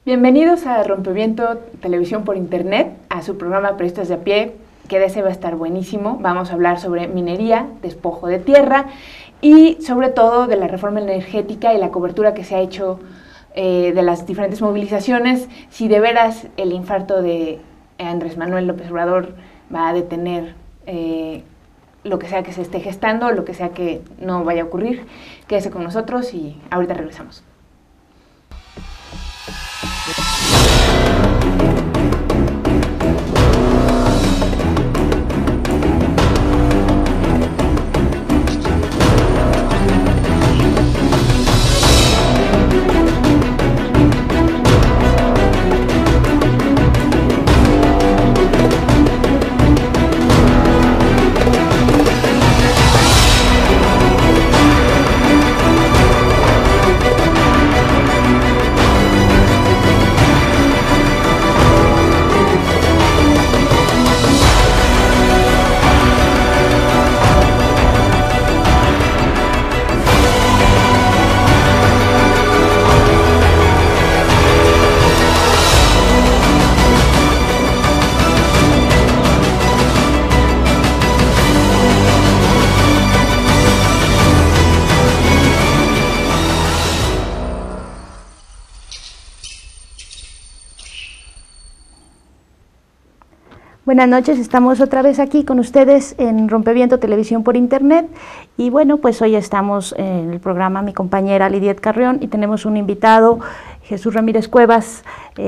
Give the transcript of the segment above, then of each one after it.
Bienvenidos a Rompeviento Televisión por Internet, a su programa Periodistas de a pie, que de ese va a estar buenísimo. Vamos a hablar sobre minería, despojo de tierra y sobre todo de la reforma energética y la cobertura que se ha hecho de las diferentes movilizaciones, si de veras el infarto de Andrés Manuel López Obrador va a detener lo que sea que se esté gestando, lo que sea que no vaya a ocurrir. Quédese con nosotros y ahorita regresamos. Buenas noches, estamos otra vez aquí con ustedes en Rompeviento Televisión por Internet y bueno, pues hoy estamos en el programa mi compañera Lidiet Carrión y tenemos un invitado, Jesús Ramírez Cuevas,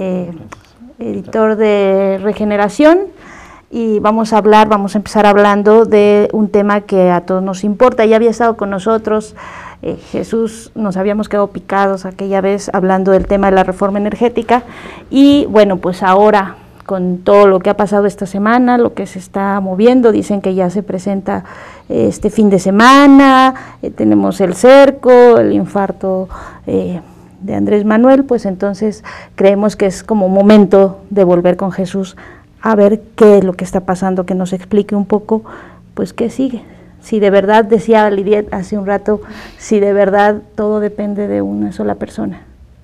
editor de Regeneración, y vamos a empezar hablando de un tema que a todos nos importa. Ya había estado con nosotros Jesús, nos habíamos quedado picados aquella vez hablando del tema de la reforma energética y bueno, pues ahora con todo lo que ha pasado esta semana, lo que se está moviendo, dicen que ya se presenta este fin de semana, tenemos el cerco, el infarto de Andrés Manuel, pues entonces creemos que es como momento de volver con Jesús a ver qué es lo que está pasando, que nos explique un poco, pues qué sigue. Si de verdad, decía Lidiet hace un rato, si de verdad todo depende de una sola persona.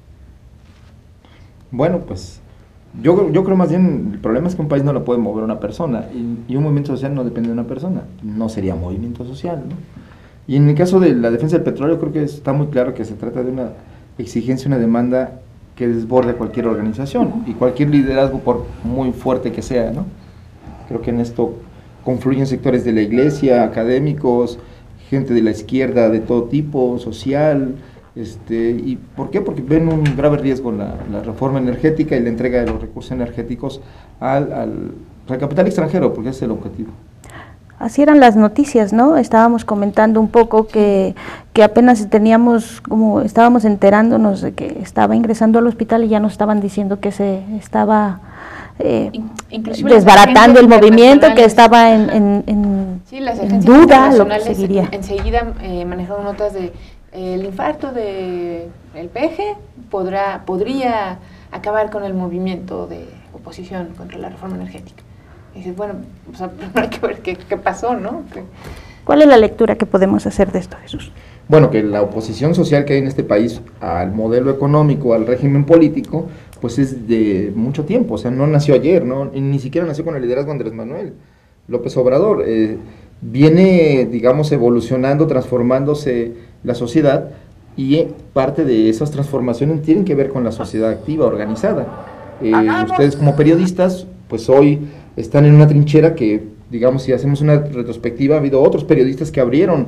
Bueno, pues yo creo más bien el problema es que un país no lo puede mover una persona y un movimiento social no depende de una persona, no sería movimiento social, ¿no? Y en el caso de la defensa del petróleo creo que está muy claro que se trata de una exigencia, una demanda que desborde cualquier organización y cualquier liderazgo por muy fuerte que sea, ¿no? Creo que en esto confluyen sectores de la iglesia, académicos, gente de la izquierda de todo tipo, social. ¿Y por qué? Porque ven un grave riesgo en la reforma energética y la entrega de los recursos energéticos al capital extranjero, porque ese es el objetivo. Así eran las noticias, ¿no? Estábamos comentando un poco que apenas estábamos enterándonos de que estaba ingresando al hospital y ya nos estaban diciendo que se estaba desbaratando el movimiento, que estaba en duda lo que seguiría. Enseguida manejaron notas de el infarto del peje podría acabar con el movimiento de oposición contra la reforma energética. Y dices, bueno, pues hay que ver qué pasó, ¿no? ¿Cuál es la lectura que podemos hacer de esto, Jesús? Bueno, que la oposición social que hay en este país al modelo económico, al régimen político, pues es de mucho tiempo, o sea, no nació ayer, ¿no? Ni siquiera nació con el liderazgo de Andrés Manuel López Obrador. Viene, digamos, evolucionando, transformándose la sociedad y parte de esas transformaciones tienen que ver con la sociedad activa, organizada. Ustedes como periodistas, pues hoy están en una trinchera que, digamos, si hacemos una retrospectiva, ha habido otros periodistas que abrieron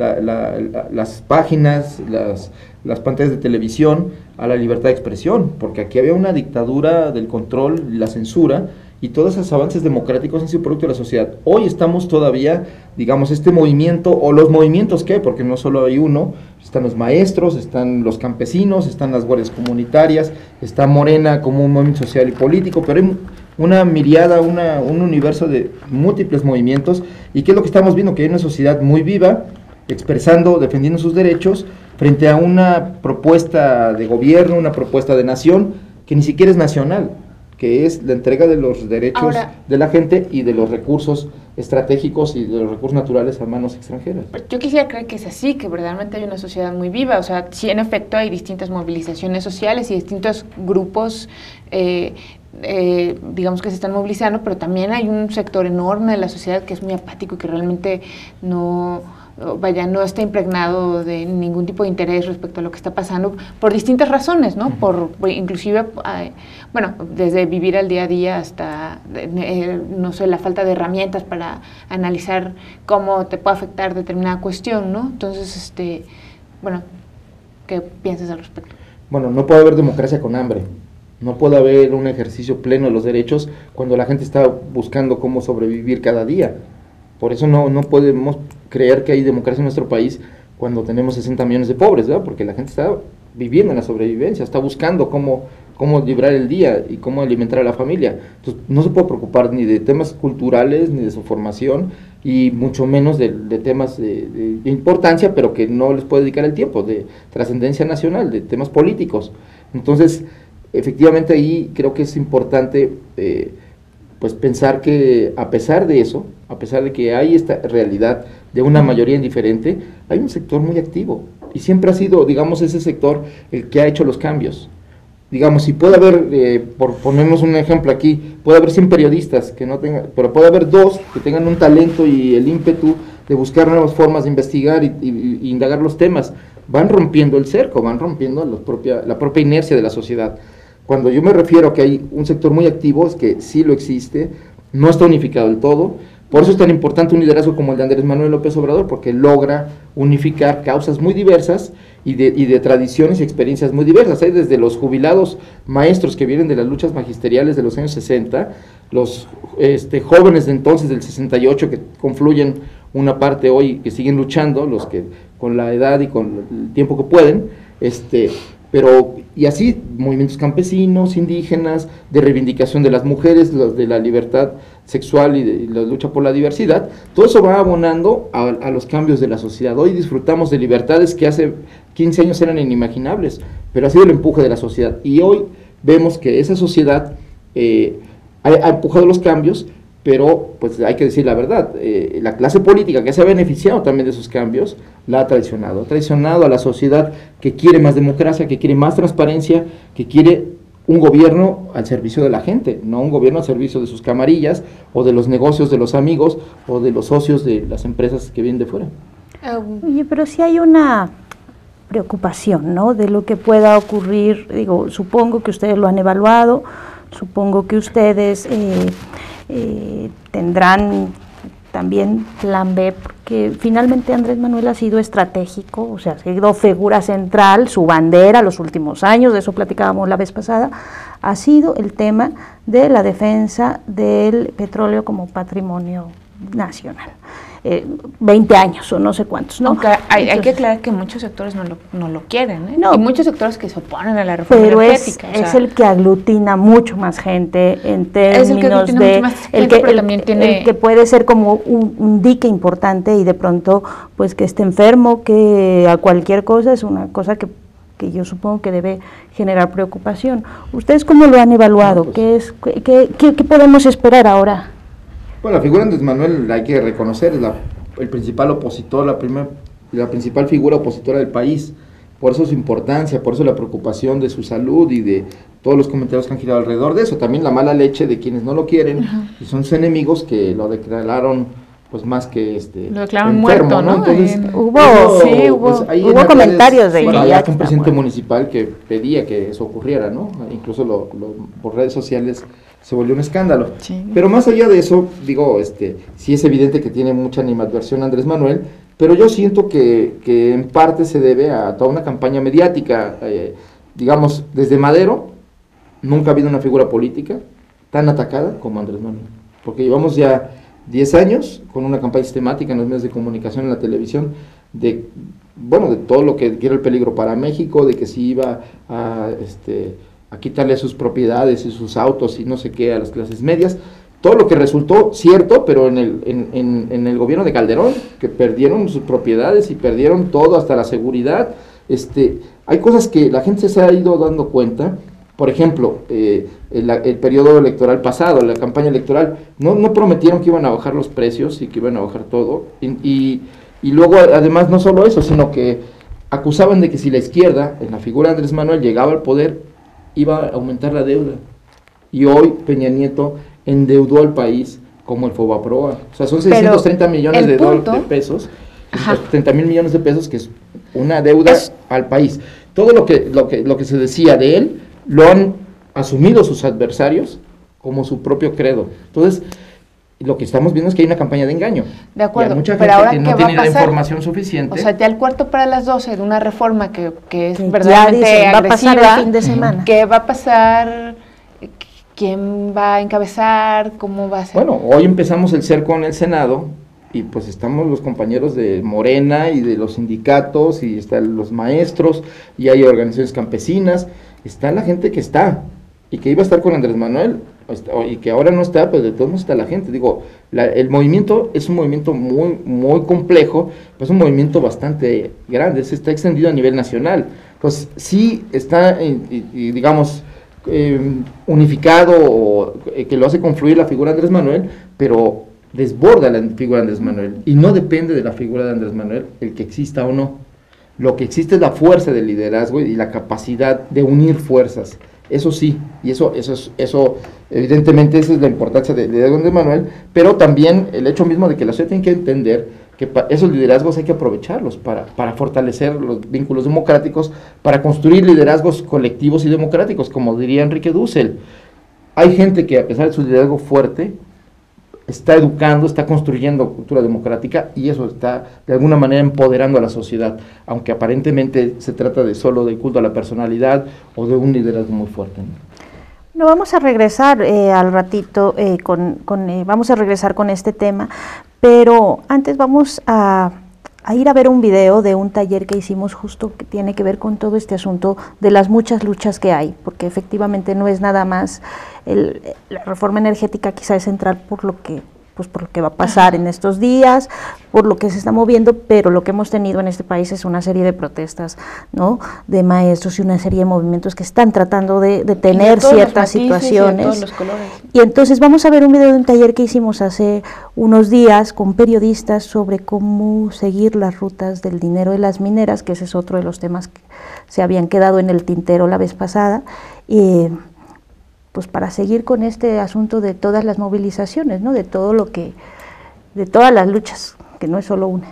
las páginas, las pantallas de televisión a la libertad de expresión, porque aquí había una dictadura del control, la censura, y todos esos avances democráticos han sido producto de la sociedad. Hoy estamos todavía, digamos, este movimiento, o los movimientos que, porque no solo hay uno, están los maestros, están los campesinos, están las guardias comunitarias, está Morena como un movimiento social y político, pero hay una miriada, un universo de múltiples movimientos, y ¿qué es lo que estamos viendo? Que hay una sociedad muy viva, expresando, defendiendo sus derechos, frente a una propuesta de gobierno, una propuesta de nación, que ni siquiera es nacional, que es la entrega de los derechos de la gente y de los recursos estratégicos y de los recursos naturales a manos extranjeras. Yo quisiera creer que es así, que verdaderamente hay una sociedad muy viva, o sea, sí, en efecto hay distintas movilizaciones sociales y distintos grupos, digamos, que se están movilizando, pero también hay un sector enorme de la sociedad que es muy apático y que realmente no está impregnado de ningún tipo de interés respecto a lo que está pasando por distintas razones, ¿no? Inclusive, bueno, desde vivir al día a día hasta, no sé, la falta de herramientas para analizar cómo te puede afectar determinada cuestión, ¿no? Entonces, bueno, ¿qué piensas al respecto? Bueno, no puede haber democracia con hambre. No puede haber un ejercicio pleno de los derechos cuando la gente está buscando cómo sobrevivir cada día. Por eso no podemos creer que hay democracia en nuestro país cuando tenemos 60 millones de pobres, ¿verdad? Porque la gente está viviendo en la sobrevivencia, está buscando cómo librar el día y cómo alimentar a la familia. Entonces, no se puede preocupar ni de temas culturales, ni de su formación, y mucho menos de temas de importancia, pero que no les puede dedicar el tiempo, de trascendencia nacional, de temas políticos. Entonces, efectivamente ahí creo que es importante pues pensar que a pesar de eso, a pesar de que hay esta realidad de una mayoría indiferente, hay un sector muy activo y siempre ha sido, digamos, ese sector el que ha hecho los cambios. Digamos, si puede haber, por ponernos un ejemplo aquí, puede haber 100 periodistas que no tengan, pero puede haber 2 que tengan un talento y el ímpetu de buscar nuevas formas de investigar y indagar los temas. Van rompiendo el cerco, van rompiendo la propia inercia de la sociedad. Cuando yo me refiero a que hay un sector muy activo, es que sí lo existe, no está unificado del todo. Por eso es tan importante un liderazgo como el de Andrés Manuel López Obrador, porque logra unificar causas muy diversas y de tradiciones y experiencias muy diversas. Hay desde los jubilados maestros que vienen de las luchas magisteriales de los años 60, los jóvenes de entonces del 68 que confluyen una parte hoy que siguen luchando, los que con la edad y con el tiempo que pueden, pero y así movimientos campesinos, indígenas, de reivindicación de las mujeres, los de la libertad sexual y de la lucha por la diversidad. Todo eso va abonando a los cambios de la sociedad. Hoy disfrutamos de libertades que hace 15 años eran inimaginables, pero ha sido el empuje de la sociedad, y hoy vemos que esa sociedad ha empujado los cambios, pero pues hay que decir la verdad, la clase política que se ha beneficiado también de esos cambios, la ha traicionado a la sociedad que quiere más democracia, que quiere más transparencia, que quiere un gobierno al servicio de la gente, no un gobierno al servicio de sus camarillas, o de los negocios de los amigos, o de los socios de las empresas que vienen de fuera. Oye, pero sí hay una preocupación, ¿no?, de lo que pueda ocurrir. Digo, supongo que ustedes lo han evaluado, supongo que ustedes tendrán también plan B, porque finalmente Andrés Manuel ha sido estratégico, o sea, ha sido figura central, su bandera los últimos años, de eso platicábamos la vez pasada, ha sido el tema de la defensa del petróleo como patrimonio nacional. 20 años o no sé cuántos, ¿no? Aunque hay que aclarar que muchos sectores no lo quieren, ¿eh? No, y muchos sectores que se oponen a la reforma energética. Pero es el que aglutina mucho más gente en términos de el que puede ser como un dique importante, y de pronto pues que esté enfermo, que a cualquier cosa, es una cosa que yo supongo que debe generar preocupación. ¿Ustedes cómo lo han evaluado? No, pues, ¿Qué podemos esperar ahora? Bueno, la figura de Andrés Manuel, hay que reconocer, es el principal opositor, la principal figura opositora del país. Por eso su importancia, por eso la preocupación de su salud y de todos los comentarios que han girado alrededor de eso. También la mala leche de quienes no lo quieren, y son sus enemigos que lo declararon pues más que lo declararon enfermo, muerto, ¿no? Entonces, hubo comentarios de bueno, había un presidente municipal que pedía que eso ocurriera, ¿no? Incluso por redes sociales se volvió un escándalo. Sí. Pero más allá de eso, digo, sí es evidente que tiene mucha animadversión Andrés Manuel, pero yo siento que en parte se debe a toda una campaña mediática. Digamos, desde Madero nunca ha habido una figura política tan atacada como Andrés Manuel, porque llevamos ya 10 años con una campaña sistemática en los medios de comunicación, en la televisión, de todo lo que era el peligro para México, de que se iba a quitarle sus propiedades y sus autos y no sé qué a las clases medias, todo lo que resultó cierto, pero en el gobierno de Calderón, que perdieron sus propiedades y perdieron todo, hasta la seguridad. Hay cosas que la gente se ha ido dando cuenta, Por ejemplo, el periodo electoral pasado, la campaña electoral, no prometieron que iban a bajar los precios y que iban a bajar todo, y luego además no solo eso, sino que acusaban de que si la izquierda, en la figura de Andrés Manuel, llegaba al poder, iba a aumentar la deuda. Y hoy Peña Nieto endeudó al país como el Fobaproa. O sea, son 630 millones de pesos, 30,000 millones de pesos, que es una deuda al país. Todo lo que se decía de él, lo han asumido sus adversarios como su propio credo. Entonces, lo que estamos viendo es que hay una campaña de engaño. De acuerdo, y hay mucha pero gente ahora que no tiene la información suficiente. O sea, ya el cuarto para las 12 de una reforma que es que verdaderamente va a pasar agresiva, el fin de semana. ¿Qué va a pasar? ¿Quién va a encabezar? ¿Cómo va a ser? Bueno, hoy empezamos el cerco en el Senado, y pues estamos los compañeros de Morena y de los sindicatos, y están los maestros, y hay organizaciones campesinas, está la gente que está, y que iba a estar con Andrés Manuel, y que ahora no está, pues de todos modos está la gente. Digo, el movimiento es un movimiento muy, muy complejo, pero es un movimiento bastante grande, se está extendido a nivel nacional. Entonces, sí está, digamos, unificado, o que lo hace confluir la figura de Andrés Manuel, pero desborda la figura de Andrés Manuel, y no depende de la figura de Andrés Manuel el que exista o no. Lo que existe es la fuerza del liderazgo y la capacidad de unir fuerzas. Eso sí, y eso evidentemente esa es la importancia del liderazgo de Andrés Manuel, pero también el hecho mismo de que la sociedad tiene que entender que esos liderazgos hay que aprovecharlos para fortalecer los vínculos democráticos, para construir liderazgos colectivos y democráticos, como diría Enrique Dussel. Hay gente que, a pesar de su liderazgo fuerte, está educando, está construyendo cultura democrática, y eso está de alguna manera empoderando a la sociedad, aunque aparentemente se trata de solo de culto a la personalidad o de un liderazgo muy fuerte, ¿no? No, vamos a regresar al ratito, vamos a regresar con este tema, pero antes vamos a ir a ver un video de un taller que hicimos justo que tiene que ver con todo este asunto de las muchas luchas que hay, porque efectivamente no es nada más la reforma energética, quizá es central por lo que va a pasar en estos días, por lo que se está moviendo, pero lo que hemos tenido en este país es una serie de protestas, ¿no?, de maestros y una serie de movimientos que están tratando de detener ciertas situaciones. Y de todos los colores. Y entonces vamos a ver un video de un taller que hicimos hace unos días con periodistas sobre cómo seguir las rutas del dinero de las mineras, que ese es otro de los temas que se habían quedado en el tintero la vez pasada, pues para seguir con este asunto de todas las movilizaciones, ¿no?, de todas las luchas, que no es solo una.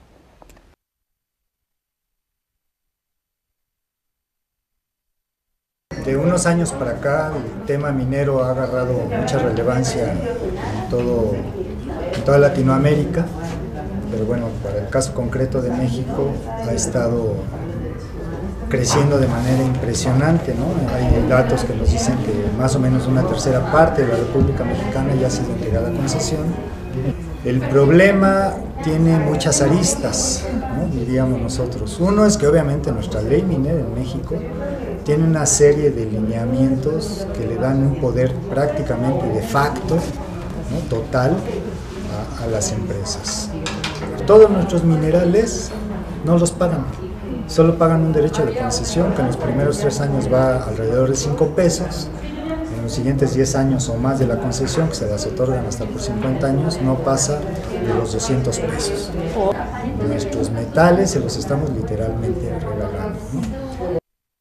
De unos años para acá el tema minero ha agarrado mucha relevancia en toda Latinoamérica, pero bueno, para el caso concreto de México ha estado creciendo de manera impresionante, ¿no? Hay datos que nos dicen que más o menos una tercera parte de la República Mexicana ya ha sido entregada a concesión. El problema tiene muchas aristas, ¿no?, diríamos nosotros. Uno es que obviamente nuestra ley minera en México tiene una serie de lineamientos que le dan un poder prácticamente de facto, ¿no?, total a las empresas. Todos nuestros minerales no los pagan. Solo pagan un derecho de concesión que en los primeros 3 años va alrededor de 5 pesos, en los siguientes 10 años o más de la concesión, que se las otorgan hasta por 50 años, no pasa de los 200 pesos. Nuestros metales se los estamos literalmente regalando, ¿no?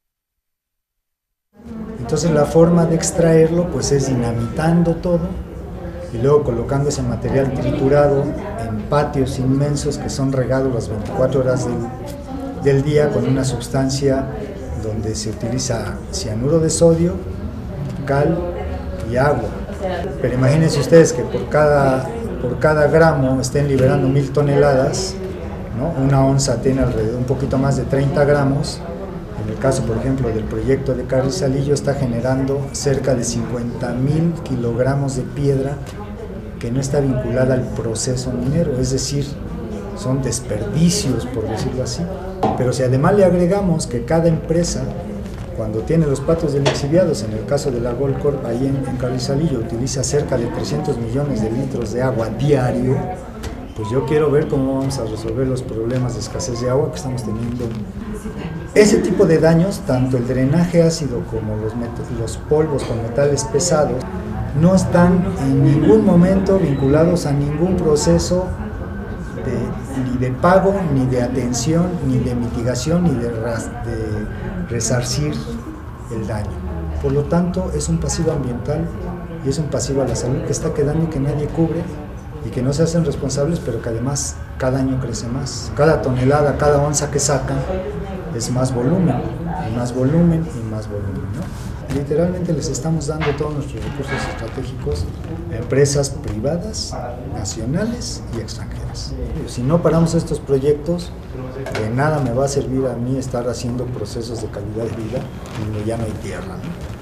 Entonces la forma de extraerlo pues es dinamitando todo y luego colocando ese material triturado en patios inmensos que son regados las 24 horas del día con una sustancia donde se utiliza cianuro de sodio, cal y agua. Pero imagínense ustedes que por cada gramo estén liberando 1000 toneladas, ¿no? Una onza tiene alrededor un poquito más de 30 gramos. En el caso, por ejemplo, del proyecto de Carrizalillo está generando cerca de 50,000 kilogramos de piedra que no está vinculada al proceso minero, es decir, son desperdicios, por decirlo así. Pero si además le agregamos que cada empresa, cuando tiene los patios de lixiviados, en el caso de la Goldcorp, ahí en Carrizalillo, utiliza cerca de 300 millones de litros de agua diario, pues yo quiero ver cómo vamos a resolver los problemas de escasez de agua que estamos teniendo Ese tipo de daños, tanto el drenaje ácido como los polvos con metales pesados, no están en ningún momento vinculados a ningún proceso ni de pago, ni de atención, ni de mitigación, ni de resarcir el daño. Por lo tanto, es un pasivo ambiental y es un pasivo a la salud que está quedando y que nadie cubre y que no se hacen responsables, pero que además cada año crece más. Cada tonelada, cada onza que sacan es más volumen, y más volumen, y más volumen, ¿no? Literalmente les estamos dando todos nuestros recursos estratégicos a empresas privadas, nacionales y extranjeras. Si no paramos estos proyectos, de nada me va a servir a mí estar haciendo procesos de calidad de vida donde ya no hay tierra, ¿no?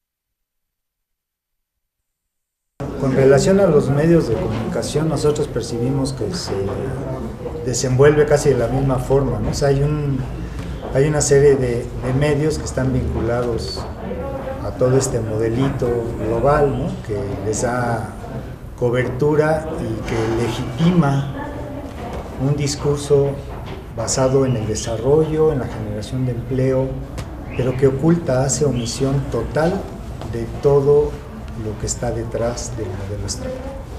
Con relación a los medios de comunicación, nosotros percibimos que se desenvuelve casi de la misma forma, ¿no? O sea, hay una serie de medios que están vinculados a todo este modelito global, ¿no? Que les da cobertura y que legitima un discurso basado en el desarrollo, en la generación de empleo, pero que oculta, hace omisión total de todo lo que está detrás del modelo extractivo.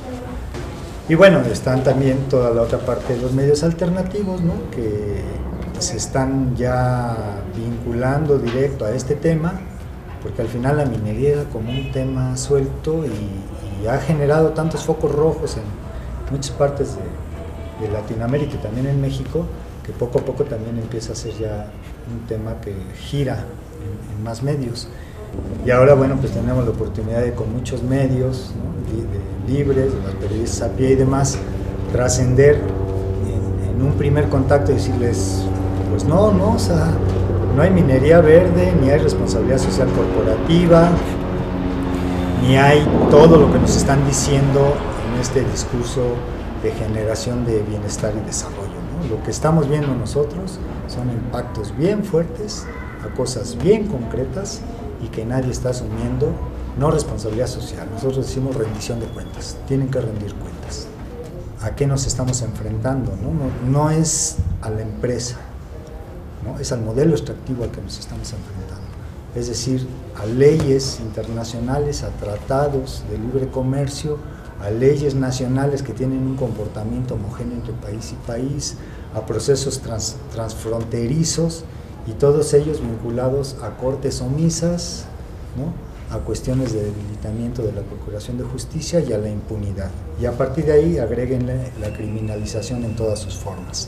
Y bueno, están también toda la otra parte de los medios alternativos, ¿no? Que se están ya vinculando directo a este tema, porque al final la minería era como un tema suelto y ha generado tantos focos rojos en muchas partes de Latinoamérica y también en México, que poco a poco también empieza a ser ya un tema que gira en más medios. Y ahora, bueno, pues tenemos la oportunidad de con muchos medios, ¿no? Libres, de los periodistas a pie y demás, trascender en un primer contacto y decirles, pues no, o sea, no hay minería verde, ni hay responsabilidad social corporativa, ni hay todo lo que nos están diciendo en este discurso de generación de bienestar y desarrollo, ¿no? Lo que estamos viendo nosotros son impactos bien fuertes a cosas bien concretas y que nadie está asumiendo, no responsabilidad social. Nosotros decimos rendición de cuentas, tienen que rendir cuentas. ¿A qué nos estamos enfrentando? No es a la empresa, ¿no? Es al modelo extractivo al que nos estamos enfrentando. Es decir, a leyes internacionales, a tratados de libre comercio, a leyes nacionales que tienen un comportamiento homogéneo entre país y país, a procesos transfronterizos, y todos ellos vinculados a cortes omisas, ¿no? A cuestiones de debilitamiento de la Procuración de Justicia y a la impunidad. Y a partir de ahí agréguenle la criminalización en todas sus formas.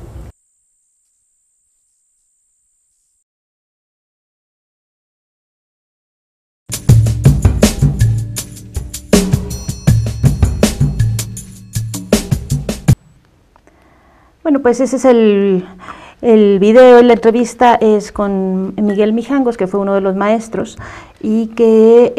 Bueno, pues ese es el video, la entrevista es con Miguel Mijangos, que fue uno de los maestros, y que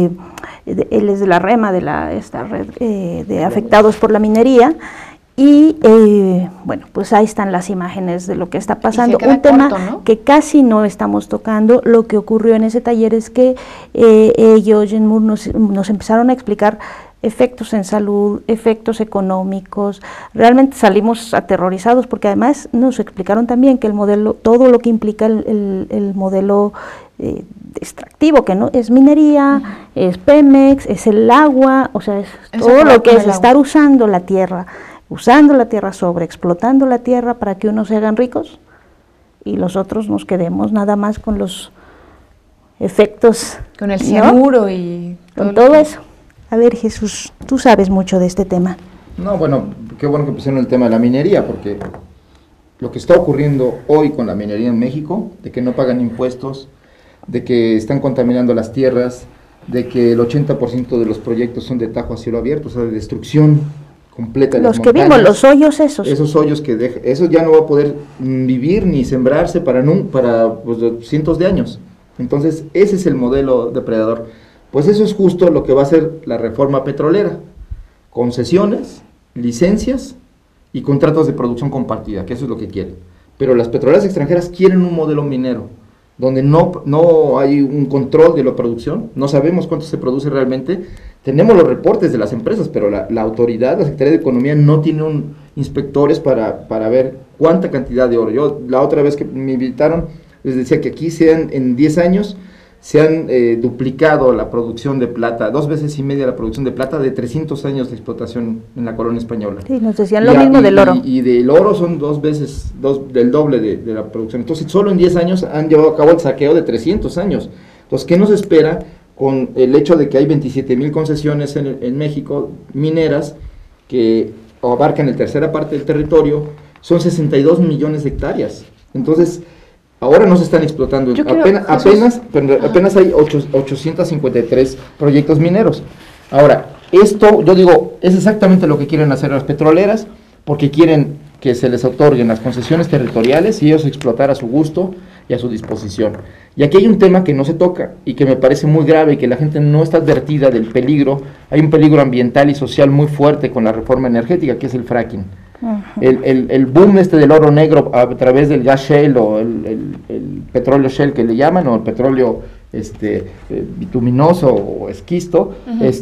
él es de la REMA, de esta red de afectados por la minería, y bueno, pues ahí están las imágenes de lo que está pasando, un tema corto, ¿no? Que casi no estamos tocando. Lo que ocurrió en ese taller es que ellos, Jenmur, nos empezaron a explicar efectos en salud, efectos económicos. Realmente salimos aterrorizados porque además nos explicaron también que el modelo, todo lo que implica el modelo extractivo, que no es minería, es Pemex, es el agua, o sea, es todo lo que es estar usando la tierra, sobreexplotando la tierra para que unos se hagan ricos y los otros nos quedemos nada más con los efectos, con el cianuro, ¿no? Y con todo eso. A ver, Jesús, tú sabes mucho de este tema. No, bueno, qué bueno que pusieron el tema de la minería, porque lo que está ocurriendo hoy con la minería en México, de que no pagan impuestos, de que están contaminando las tierras, de que el 80% de los proyectos son de tajo a cielo abierto, o sea, de destrucción completa de las montañas. Los que vimos, los hoyos esos. Esos hoyos que eso ya no va a poder vivir ni sembrarse para pues, cientos de años. Entonces, ese es el modelo depredador. Pues eso es justo lo que va a hacer la reforma petrolera, concesiones, licencias y contratos de producción compartida, que eso es lo que quieren. Pero las petroleras extranjeras quieren un modelo minero, donde no hay un control de la producción, no sabemos cuánto se produce realmente, tenemos los reportes de las empresas, pero la autoridad, la Secretaría de Economía no tiene inspectores para ver cuánta cantidad de oro. Yo la otra vez que me invitaron Les decía que aquí en 10 años se han duplicado la producción de plata, 2 veces y media la producción de plata de 300 años de explotación en la colonia española. Sí, nos decían lo mismo del oro. Y del oro son 2 veces, del doble de la producción. Entonces, solo en 10 años han llevado a cabo el saqueo de 300 años. Entonces, ¿qué nos espera con el hecho de que hay 27,000 concesiones en México, mineras, que abarcan la tercera parte del territorio? Son 62 millones de hectáreas. Entonces, ahora no se están explotando, apenas hay 853 proyectos mineros. Ahora, esto, yo digo, es exactamente lo que quieren hacer las petroleras, porque quieren que se les otorguen las concesiones territoriales y ellos explotar a su gusto y a su disposición. Y aquí hay un tema que no se toca y que me parece muy grave y que la gente no está advertida del peligro. Hay un peligro ambiental y social muy fuerte con la reforma energética, que es el fracking. El boom del oro negro a través del gas shale o el petróleo shale que le llaman, o el petróleo bituminoso o esquisto,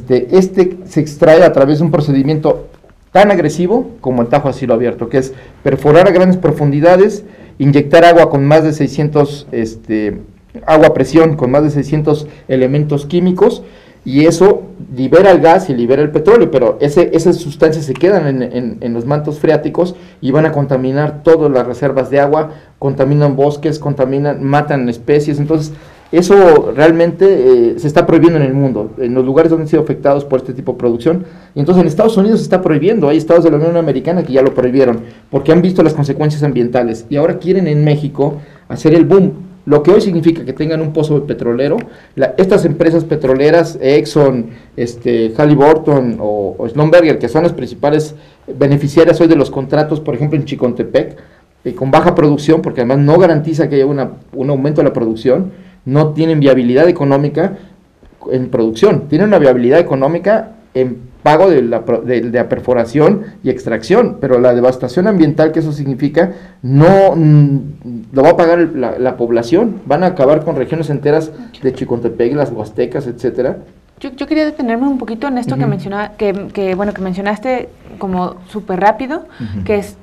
se extrae a través de un procedimiento tan agresivo como el tajo a cielo abierto, que es perforar a grandes profundidades, inyectar agua con más de 600, agua a presión con más de 600 elementos químicos, y eso libera el gas y libera el petróleo, pero esas sustancias se quedan en los mantos freáticos y van a contaminar todas las reservas de agua, contaminan bosques, matan especies. Entonces eso realmente se está prohibiendo en el mundo, en los lugares donde han sido afectados por este tipo de producción. Y entonces en Estados Unidos se está prohibiendo, hay estados de la Unión Americana que ya lo prohibieron, porque han visto las consecuencias ambientales, y ahora quieren en México hacer el boom. Lo que hoy significa que tengan un pozo petrolero, estas empresas petroleras, Exxon, Halliburton o Schlumberger, que son las principales beneficiarias hoy de los contratos, por ejemplo en Chicontepec, con baja producción, porque además no garantiza que haya un aumento de la producción, no tienen viabilidad económica en producción, tienen una viabilidad económica en pago de la perforación y extracción, pero la devastación ambiental que eso significa no lo va a pagar la población. Van a acabar con regiones enteras de Chicontepec, las Huastecas, etcétera. Yo quería detenerme un poquito en esto que mencionaste como súper rápido, que es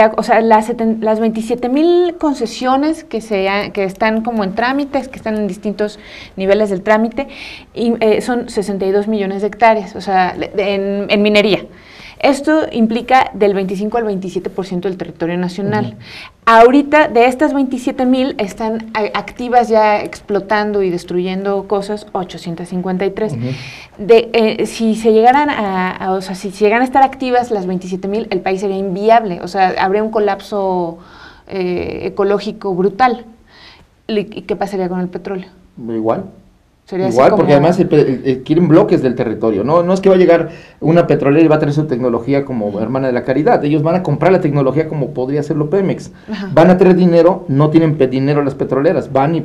las 27,000 concesiones que están como en trámites, que están en distintos niveles del trámite, y son 62 millones de hectáreas, en minería. Esto implica del 25 al 27% del territorio nacional. Ahorita, de estas 27,000, están activas ya explotando y destruyendo cosas 853. Si se llegaran si llegan a estar activas las 27,000, el país sería inviable, habría un colapso ecológico brutal. ¿Y qué pasaría con el petróleo? Igual, porque además quieren bloques del territorio, no es que va a llegar una petrolera y va a tener su tecnología como hermana de la caridad. Ellos van a comprar la tecnología como podría hacerlo Pemex. Van a tener dinero, no tienen dinero las petroleras, van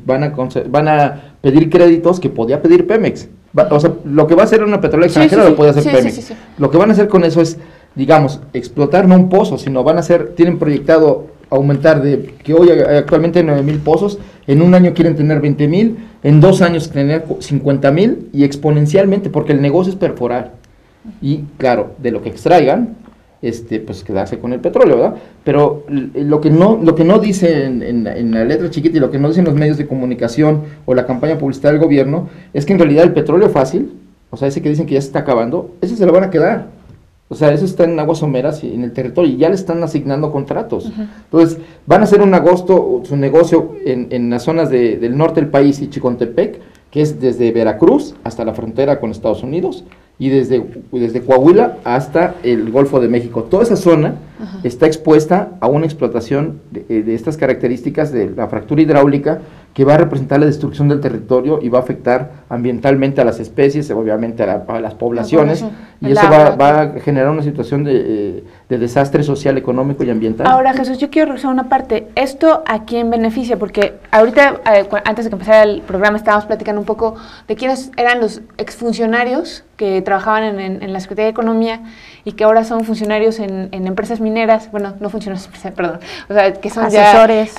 a pedir créditos que podía pedir Pemex. Lo que va a hacer una petrolera extranjera lo puede hacer Pemex. Sí. Lo que van a hacer con eso es, digamos, explotar no un pozo, sino tienen proyectado aumentar de que hoy actualmente hay 9,000 pozos, en un año quieren tener 20,000, en 2 años tener 50,000, y exponencialmente, porque el negocio es perforar, y claro, de lo que extraigan, pues quedarse con el petróleo, ¿verdad? Pero lo que no dice en la letra chiquita y lo que no dicen los medios de comunicación o la campaña publicitaria del gobierno, es que en realidad el petróleo fácil, ese que dicen que ya se está acabando, ese se lo van a quedar. Eso está en aguas someras y en el territorio, y ya le están asignando contratos. Entonces, van a hacer su negocio en las zonas del norte del país y Chicontepec, que es desde Veracruz hasta la frontera con Estados Unidos, y desde Coahuila hasta el Golfo de México. Toda esa zona está expuesta a una explotación de estas características de la fractura hidráulica, que va a representar la destrucción del territorio y va a afectar ambientalmente a las especies, obviamente a las poblaciones, y eso va a generar una situación de desastre social, económico y ambiental. Ahora, Jesús, yo quiero regresar una parte. ¿Esto a quién beneficia? Porque ahorita, antes de que empezara el programa, estábamos platicando un poco de quiénes eran los exfuncionarios que trabajaban en la Secretaría de Economía y que ahora son funcionarios en empresas mineras, bueno, no funcionarios, perdón, que son asesores,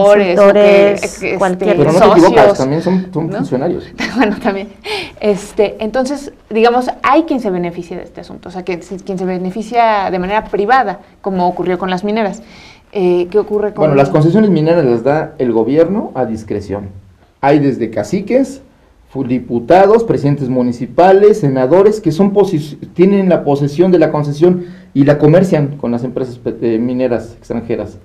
cualquier pero no te equivocas, también son ¿no? Funcionarios. Bueno, también. Entonces, digamos, hay quien se beneficia de este asunto, quien se beneficia de manera privada, como ocurrió con las mineras. ¿Qué ocurre con...? Bueno, las concesiones mineras las da el gobierno a discreción. Hay desde caciques, diputados, presidentes municipales, senadores, que tienen la posesión de la concesión y la comercian con las empresas mineras extranjeras.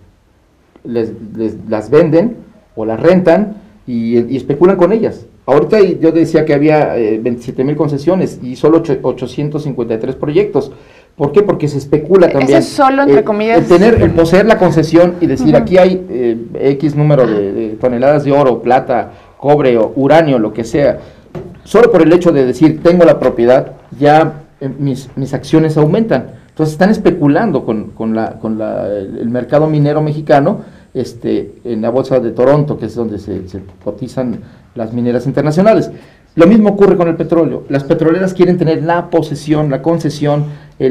Las venden o las rentan y especulan con ellas. Ahorita yo decía que había 27,000 concesiones y solo 853 proyectos. ¿Por qué? Porque se especula también. Eso es solo, entre comillas... El poseer la concesión y decir, aquí hay X número de toneladas de oro, plata, cobre o uranio, lo que sea. Solo por el hecho de decir, tengo la propiedad, ya mis acciones aumentan. Entonces están especulando con el mercado minero mexicano en la bolsa de Toronto, que es donde se cotizan las mineras internacionales. Lo mismo ocurre con el petróleo. Las petroleras quieren tener la posesión, la concesión,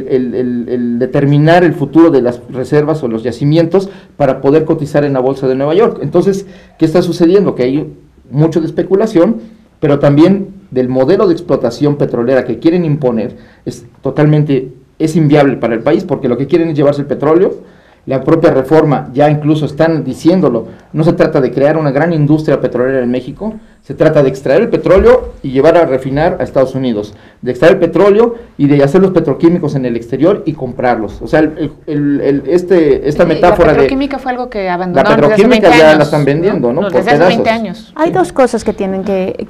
el determinar el futuro de las reservas o los yacimientos para poder cotizar en la bolsa de Nueva York. Entonces, ¿qué está sucediendo? Que hay mucho de especulación, pero también del modelo de explotación petrolera que quieren imponer es inviable para el país, porque lo que quieren es llevarse el petróleo. La propia reforma ya incluso están diciéndolo, no se trata de crear una gran industria petrolera en México, se trata de extraer el petróleo y llevar a refinar a Estados Unidos, de extraer el petróleo y de hacer los petroquímicos en el exterior y comprarlos. O sea, esta metáfora la petroquímica fue algo que abandonaron. La petroquímica ya la están vendiendo, ¿no? Desde hace 20 años. Hay dos cosas que tienen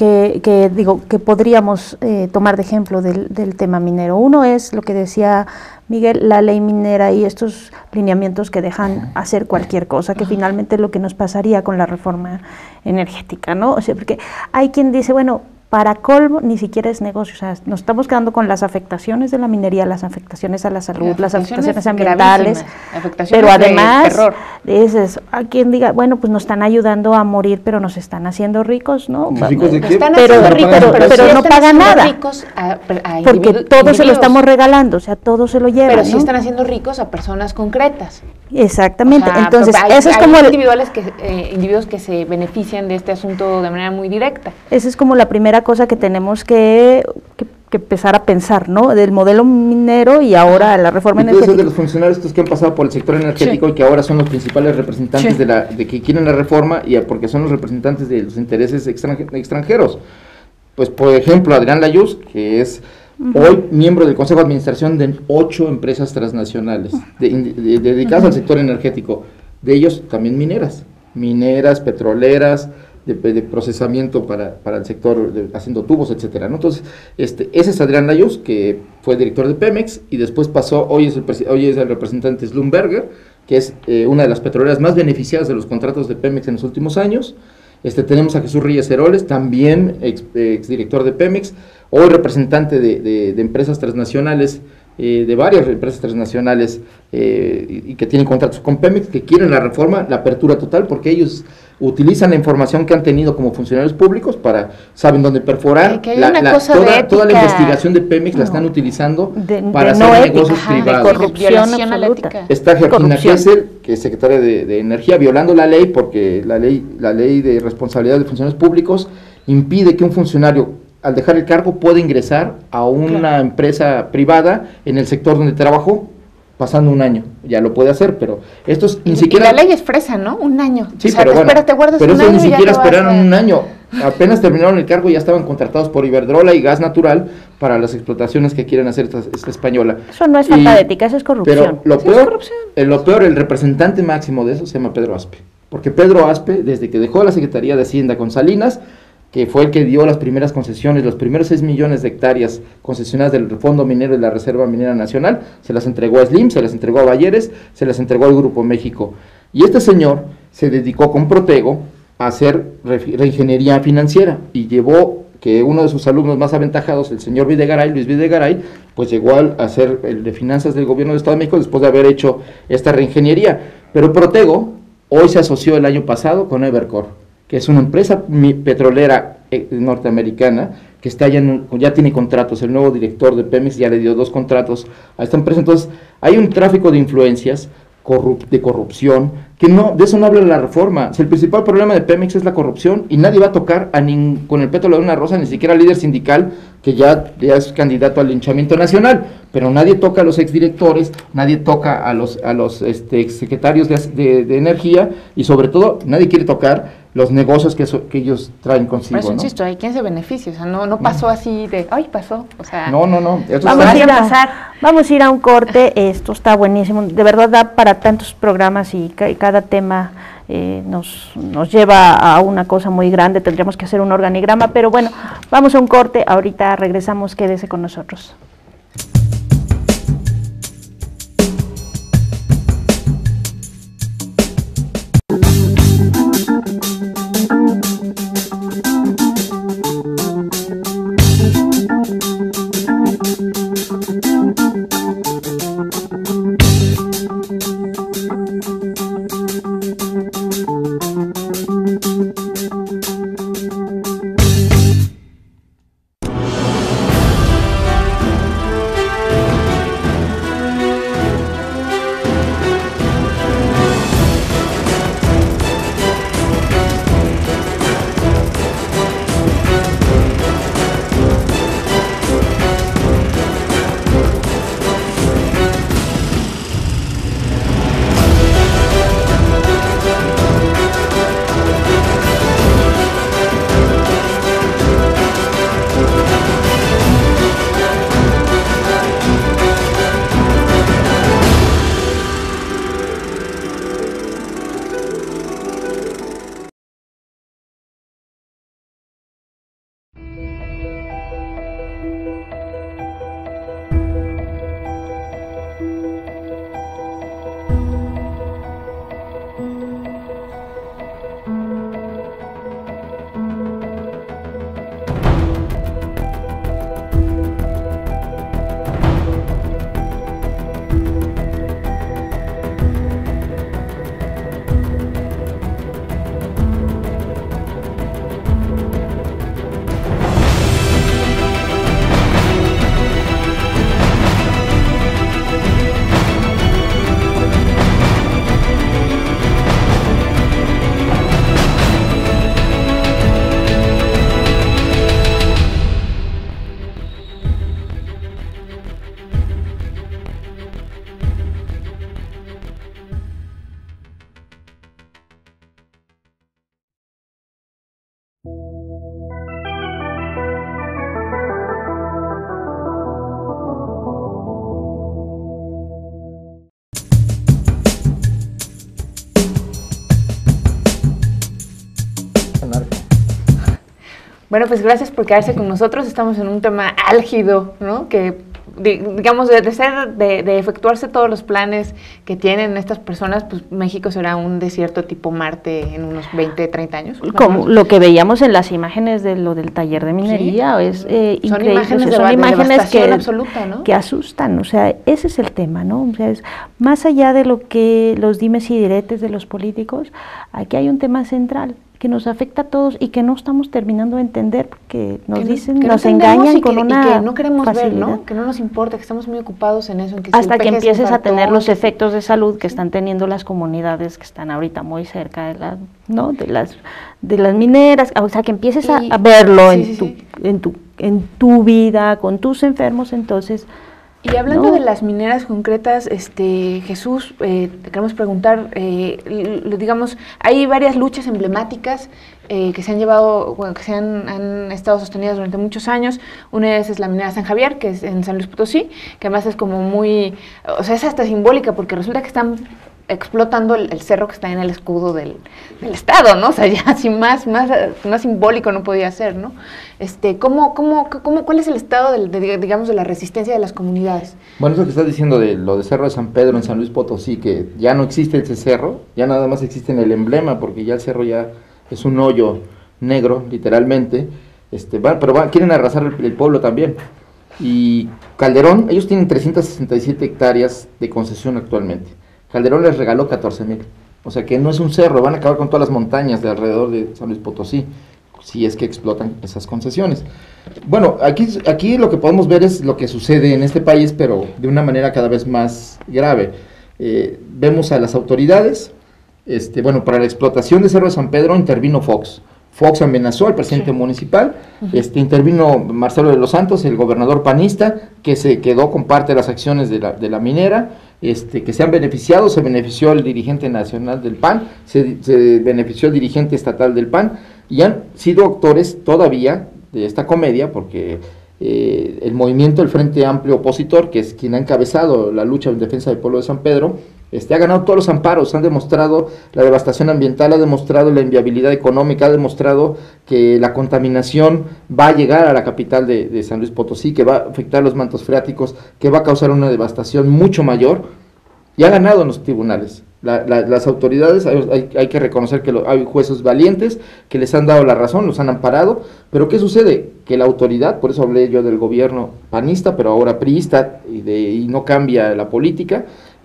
que podríamos tomar de ejemplo del tema minero. Uno es lo que decía Miguel, la ley minera y estos lineamientos que dejan hacer cualquier cosa, que finalmente es lo que nos pasaría con la reforma energética, ¿no? O sea, porque hay quien dice, bueno, para colmo ni siquiera es negocio, o sea, nos estamos quedando con las afectaciones de la minería, las afectaciones a la salud, las afectaciones ambientales, pero además dices, a quien diga, bueno, pues nos están ayudando a morir, pero nos están haciendo ricos, ¿no? ¿Ricos de qué? Pero no pagan nada, ricos a porque todo se lo estamos regalando, o sea, todo se lo llevan, pero sí están haciendo ricos a personas concretas. Exactamente, o sea, entonces eso es como individuos que se benefician de este asunto de manera muy directa. Esa es como la primera cosa que tenemos que empezar a pensar, ¿no? Del modelo minero y ahora la reforma energética. De los funcionarios estos que han pasado por el sector energético y que ahora son los principales representantes de que quieren la reforma y porque son los representantes de los intereses extranjeros. Pues, por ejemplo, Adrián Layuz, que es hoy miembro del Consejo de Administración de 8 empresas transnacionales dedicadas al sector energético, de ellos también mineras, petroleras, de procesamiento para el sector, haciendo tubos, etcétera, ¿no? Entonces, ese es Adrián Layuz, que fue director de Pemex, y después pasó, hoy es el representante Schlumberger, que es una de las petroleras más beneficiadas de los contratos de Pemex en los últimos años. Tenemos a Jesús Reyes Heroles, también exdirector de Pemex, hoy representante de empresas transnacionales, de varias empresas transnacionales y que tienen contratos con Pemex, que quieren la reforma, la apertura total, porque ellos utilizan la información que han tenido como funcionarios públicos saben dónde perforar. Toda la investigación de Pemex la están utilizando para hacer negocios privados. Corrupción absoluta. Está Georgina Kessel, que es secretaria de Energía, violando la ley, porque la ley de responsabilidad de funcionarios públicos impide que un funcionario, al dejar el cargo, pueda ingresar a una empresa privada en el sector donde trabajó, pasando un año. Ya lo puede hacer, pero esto es ni siquiera... Y la ley es fresa, ¿no? Un año. Sí, pero bueno, pero eso ni siquiera esperaron un año. Apenas terminaron el cargo y ya estaban contratados por Iberdrola y Gas Natural para las explotaciones que quieren hacer esta española. Eso no es falta de ética, eso es corrupción. Pero lo peor, el representante máximo de eso se llama Pedro Aspe. Porque Pedro Aspe, desde que dejó la Secretaría de Hacienda con Salinas, que fue el que dio las primeras concesiones, los primeros 6 millones de hectáreas concesionadas del Fondo Minero y la Reserva Minera Nacional, se las entregó a Slim, se las entregó a Bayeres, se las entregó al Grupo México. Y este señor se dedicó con Protego a hacer reingeniería financiera y llevó que uno de sus alumnos más aventajados, el señor Luis Videgaray, pues llegó a ser el de finanzas del gobierno del Estado de México después de haber hecho esta reingeniería. Pero Protego hoy se asoció el año pasado con Evercore, que es una empresa petrolera norteamericana que ya tiene contratos. El nuevo director de Pemex ya le dio 2 contratos a esta empresa. Entonces hay un tráfico de influencias de corrupción, que no, de eso no habla la reforma. Si el principal problema de Pemex es la corrupción y nadie va a tocar con el pétalo de una rosa, ni siquiera al líder sindical, que ya es candidato al linchamiento nacional, pero nadie toca a los exdirectores, nadie toca a los exsecretarios de energía, y sobre todo nadie quiere tocar los negocios que ellos traen consigo. Por eso, ¿no? insisto, hay quien se beneficia, o sea, no pasó así de, ¡ay, pasó! O sea, No. Vamos a ir a un corte. Esto está buenísimo, de verdad da para tantos programas y cada tema nos lleva a una cosa muy grande. Tendríamos que hacer un organigrama, pero bueno, vamos a un corte, ahorita regresamos, quédese con nosotros. Bueno, pues gracias por quedarse con nosotros. Estamos en un tema álgido, ¿no? Que, digamos, de efectuarse todos los planes que tienen estas personas, pues México será un desierto tipo Marte en unos 20, 30 años. Como lo que veíamos en las imágenes de lo del taller de minería, es increíble. Son imágenes, son imágenes que absoluta, ¿no? Que asustan, o sea, ese es el tema, ¿no? O sea, es, más allá de lo que los dimes y diretes de los políticos, aquí hay un tema central que nos afecta a todos y que no estamos terminando de entender, porque nos dicen, nos engañan con una y que no queremos facilidad. ver, ¿no? Que no nos importa, que estamos muy ocupados en eso. En que hasta que empieces a tener los efectos de salud que están teniendo las comunidades que están ahorita muy cerca de las, ¿no? de las mineras, o sea, que empieces a verlo en tu vida, con tus enfermos, entonces. Y hablando de las mineras concretas, Jesús, te queremos preguntar, digamos, hay varias luchas emblemáticas que se han llevado, bueno, que han estado sostenidas durante muchos años. Una de esas es la minera San Javier, que es en San Luis Potosí, que además es como muy, o sea, es hasta simbólica, porque resulta que están explotando el cerro que está en el escudo del estado, ¿no? O sea, ya así más simbólico no podía ser, ¿no? ¿Cuál es el estado digamos, de la resistencia de las comunidades? Bueno, eso que estás diciendo de lo de Cerro de San Pedro en San Luis Potosí, que ya no existe ese cerro, ya nada más existe en el emblema, porque ya el cerro ya es un hoyo negro, literalmente, quieren arrasar el pueblo también. Y Calderón, ellos tienen 367 hectáreas de concesión actualmente. Calderón les regaló 14,000, o sea que no es un cerro, van a acabar con todas las montañas de alrededor de San Luis Potosí, si es que explotan esas concesiones. Bueno, aquí lo que podemos ver es lo que sucede en este país, pero de una manera cada vez más grave. Vemos a las autoridades, bueno, para la explotación de Cerro de San Pedro intervino Fox. Fox amenazó al presidente municipal, intervino Marcelo de los Santos, el gobernador panista, que se quedó con parte de las acciones de la minera, que se han beneficiado, se benefició el dirigente nacional del PAN, se benefició el dirigente estatal del PAN, y han sido actores todavía de esta comedia, porque el movimiento, el Frente Amplio Opositor, que es quien ha encabezado la lucha en defensa del pueblo de San Pedro, ha ganado todos los amparos, han demostrado la devastación ambiental, ha demostrado la inviabilidad económica, ha demostrado que la contaminación va a llegar a la capital de San Luis Potosí, que va a afectar los mantos freáticos, que va a causar una devastación mucho mayor, y ha ganado en los tribunales. Las autoridades, hay que reconocer que hay jueces valientes que les han dado la razón, los han amparado, pero ¿qué sucede? Que la autoridad, por eso hablé yo del gobierno panista, pero ahora priista, y no cambia la política,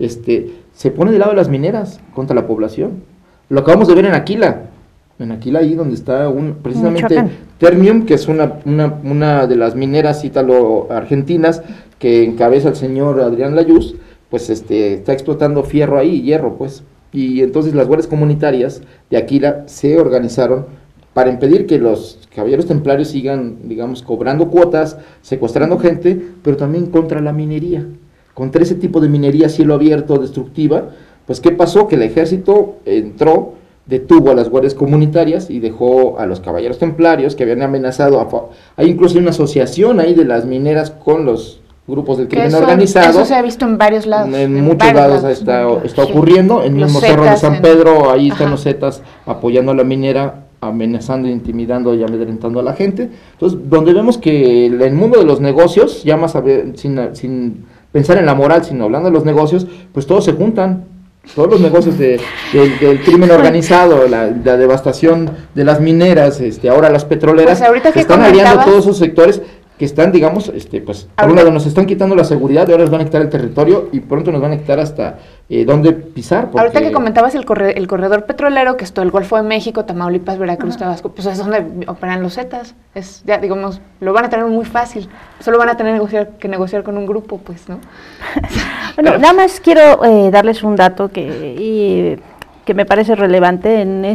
se pone del lado de las mineras contra la población. Lo acabamos de ver en Aquila, ahí donde está precisamente Ternium, que es una de las mineras ítalo-argentinas que encabeza el señor Adrián Layuz, pues está explotando fierro ahí, hierro, pues, y entonces las guardias comunitarias de Aquila se organizaron para impedir que los caballeros templarios sigan, digamos, cobrando cuotas, secuestrando gente, pero también contra la minería, contra ese tipo de minería a cielo abierto, destructiva. Pues, ¿qué pasó? Que el ejército entró, detuvo a las guardias comunitarias y dejó a los caballeros templarios que habían amenazado, hay incluso una asociación ahí de las mineras con los grupos del crimen organizado. Eso se ha visto en varios lados. En muchos lados está ocurriendo. En el mismo Cerro de San Pedro, ahí están los Zetas apoyando a la minera, amenazando, intimidando y amedrentando a la gente. Entonces, donde vemos que en el mundo de los negocios, ya más sin pensar en la moral, sino hablando de los negocios, pues todos se juntan. Todos los negocios del crimen organizado, la devastación de las mineras, ahora las petroleras, pues están aliando todos esos sectores que están, digamos, pues, por un lado nos están quitando la seguridad, ahora nos van a quitar el territorio y pronto nos van a quitar hasta dónde pisar. Porque... Ahorita que comentabas el corredor petrolero, que es todo el Golfo de México, Tamaulipas, Veracruz, Tabasco, pues es donde operan los Zetas, ya digamos, lo van a tener muy fácil, solo van a tener que negociar con un grupo, pues, ¿no? Bueno, nada más quiero darles un dato que me parece relevante. En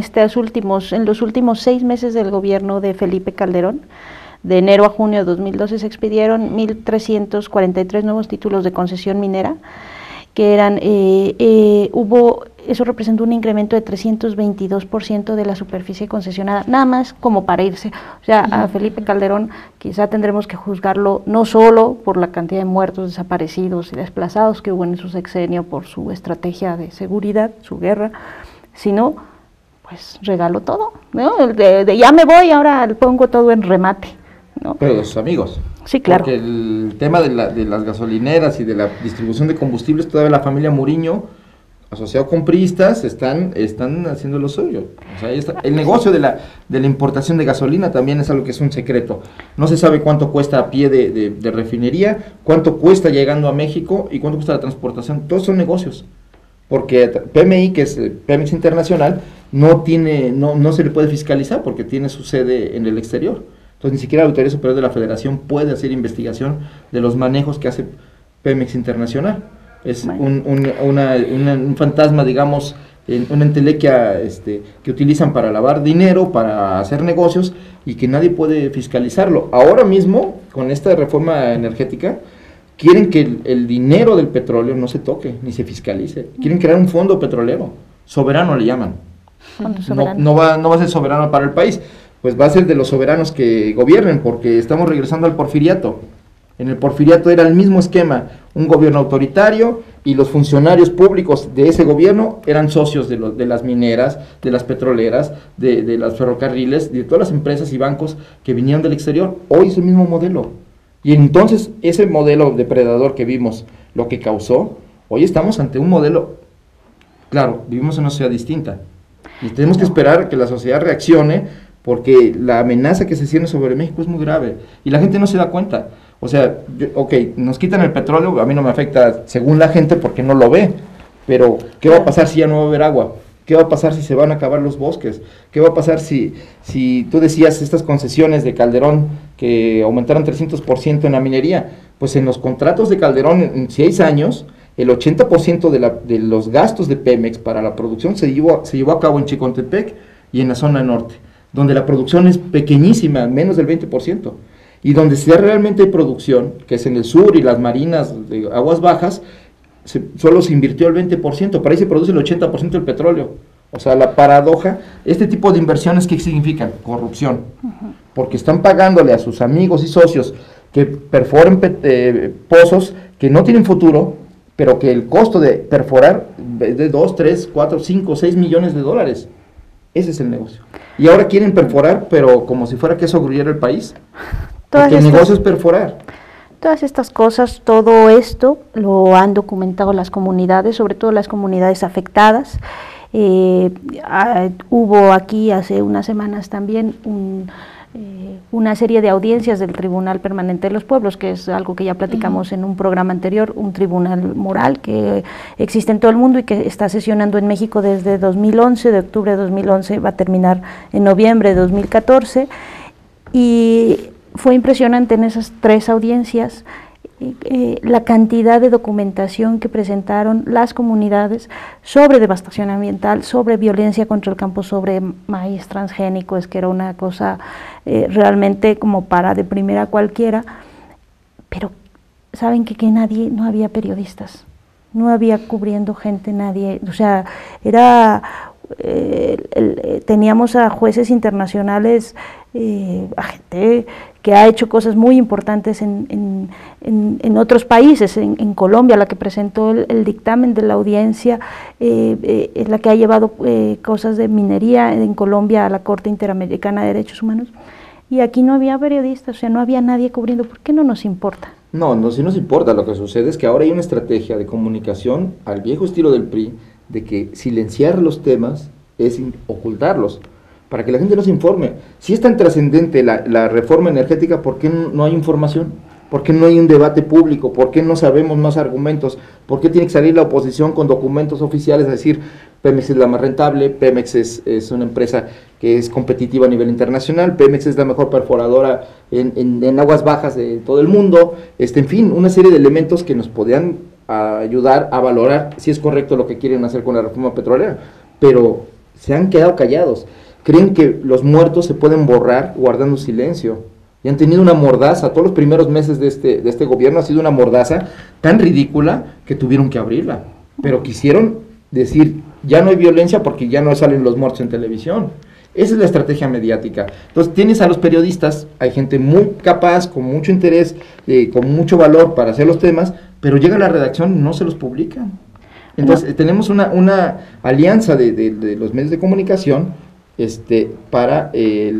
los últimos 6 meses del gobierno de Felipe Calderón, de enero a junio de 2012, se expidieron 1.343 nuevos títulos de concesión minera, que eso representó un incremento de 322% de la superficie concesionada, nada más como para irse. O sea, a Felipe Calderón quizá tendremos que juzgarlo no solo por la cantidad de muertos, desaparecidos y desplazados que hubo en su sexenio por su estrategia de seguridad, su guerra, sino pues regaló todo, ¿no? Ya me voy, ahora pongo todo en remate, ¿no? Pero de sus amigos. Sí, claro. Porque el tema de las gasolineras y de la distribución de combustibles, todavía la familia Muriño, asociado con priistas, están haciendo lo suyo. O sea, ahí está. El negocio de la importación de gasolina también es algo que es un secreto. No se sabe cuánto cuesta a pie de refinería, cuánto cuesta llegando a México y cuánto cuesta la transportación. Todos son negocios. Porque PMI, que es Pemex Internacional, no se le puede fiscalizar porque tiene su sede en el exterior. Entonces ni siquiera la Auditoría Superior de la Federación puede hacer investigación de los manejos que hace Pemex Internacional. Es un fantasma, digamos, una entelequia que utilizan para lavar dinero, para hacer negocios y que nadie puede fiscalizarlo. Ahora mismo, con esta reforma energética, quieren que el dinero del petróleo no se toque, ni se fiscalice. Quieren crear un fondo petrolero, soberano le llaman. No va a ser soberano para el país, pues va a ser de los soberanos que gobiernen, porque estamos regresando al porfiriato. En el porfiriato era el mismo esquema, un gobierno autoritario y los funcionarios públicos de ese gobierno eran socios de las mineras, de las petroleras, de los ferrocarriles, de todas las empresas y bancos que vinieron del exterior. Hoy es el mismo modelo. Y entonces ese modelo depredador que vimos, lo que causó, hoy estamos ante un modelo, claro, vivimos en una sociedad distinta. Y tenemos que esperar que la sociedad reaccione, porque la amenaza que se cierne sobre México es muy grave y la gente no se da cuenta. O sea, nos quitan el petróleo, a mí no me afecta según la gente porque no lo ve, pero ¿qué va a pasar si ya no va a haber agua? ¿Qué va a pasar si se van a acabar los bosques? ¿Qué va a pasar si tú decías estas concesiones de Calderón que aumentaron 300% en la minería? Pues en los contratos de Calderón en 6 años, el 80% de los gastos de Pemex para la producción se llevó a cabo en Chicontepec y en la zona norte, donde la producción es pequeñísima, menos del 20%, y donde si realmente hay producción, que es en el sur y las marinas de aguas bajas, solo se invirtió el 20%, para ahí se produce el 80% del petróleo. O sea, la paradoja, este tipo de inversiones, ¿qué significan? Corrupción, porque están pagándole a sus amigos y socios que perforen pozos que no tienen futuro, pero que el costo de perforar es de 2, 3, 4, 5, 6 millones de dólares. Ese es el negocio. Y ahora quieren perforar, pero como si fuera queso gruyere el país. Porque el negocio es perforar. Todas estas cosas, todo esto lo han documentado las comunidades, sobre todo las comunidades afectadas. Hubo aquí hace unas semanas también una serie de audiencias del Tribunal Permanente de los Pueblos, que es algo que ya platicamos en un programa anterior, un tribunal moral que existe en todo el mundo y que está sesionando en México desde 2011, de octubre de 2011, va a terminar en noviembre de 2014, y fue impresionante en esas 3 audiencias la cantidad de documentación que presentaron las comunidades sobre devastación ambiental, sobre violencia contra el campo, sobre maíz transgénico. Es que era una cosa realmente como para deprimir a cualquiera, pero saben que nadie, no había periodistas, no había cubriendo gente, nadie, o sea, era... teníamos a jueces internacionales, a gente que ha hecho cosas muy importantes en otros países, en Colombia, la que presentó el dictamen de la audiencia, es la que ha llevado cosas de minería en Colombia a la Corte Interamericana de Derechos Humanos, y aquí no había periodistas, o sea, no había nadie cubriendo. ¿Por qué no nos importa? No, sí nos importa. Lo que sucede es que ahora hay una estrategia de comunicación al viejo estilo del PRI, de que silenciar los temas es ocultarlos, para que la gente no se informe. Si es tan trascendente la reforma energética, ¿por qué no hay información? ¿Por qué no hay un debate público? ¿Por qué no sabemos más argumentos? ¿Por qué tiene que salir la oposición con documentos oficiales a decir Pemex es la más rentable, Pemex es una empresa que es competitiva a nivel internacional, Pemex es la mejor perforadora en aguas bajas de todo el mundo? En fin, una serie de elementos que nos podrían ayudar a valorar si es correcto lo que quieren hacer con la reforma petrolera, pero se han quedado callados. Creen que los muertos se pueden borrar guardando silencio, y han tenido una mordaza. Todos los primeros meses de este gobierno ha sido una mordaza tan ridícula que tuvieron que abrirla, pero quisieron decir, ya no hay violencia porque ya no salen los muertos en televisión. Esa es la estrategia mediática. Entonces tienes a los periodistas, hay gente muy capaz, con mucho interés, con mucho valor para hacer los temas, pero llega a la redacción y no se los publican. Entonces tenemos una alianza de los medios de comunicación para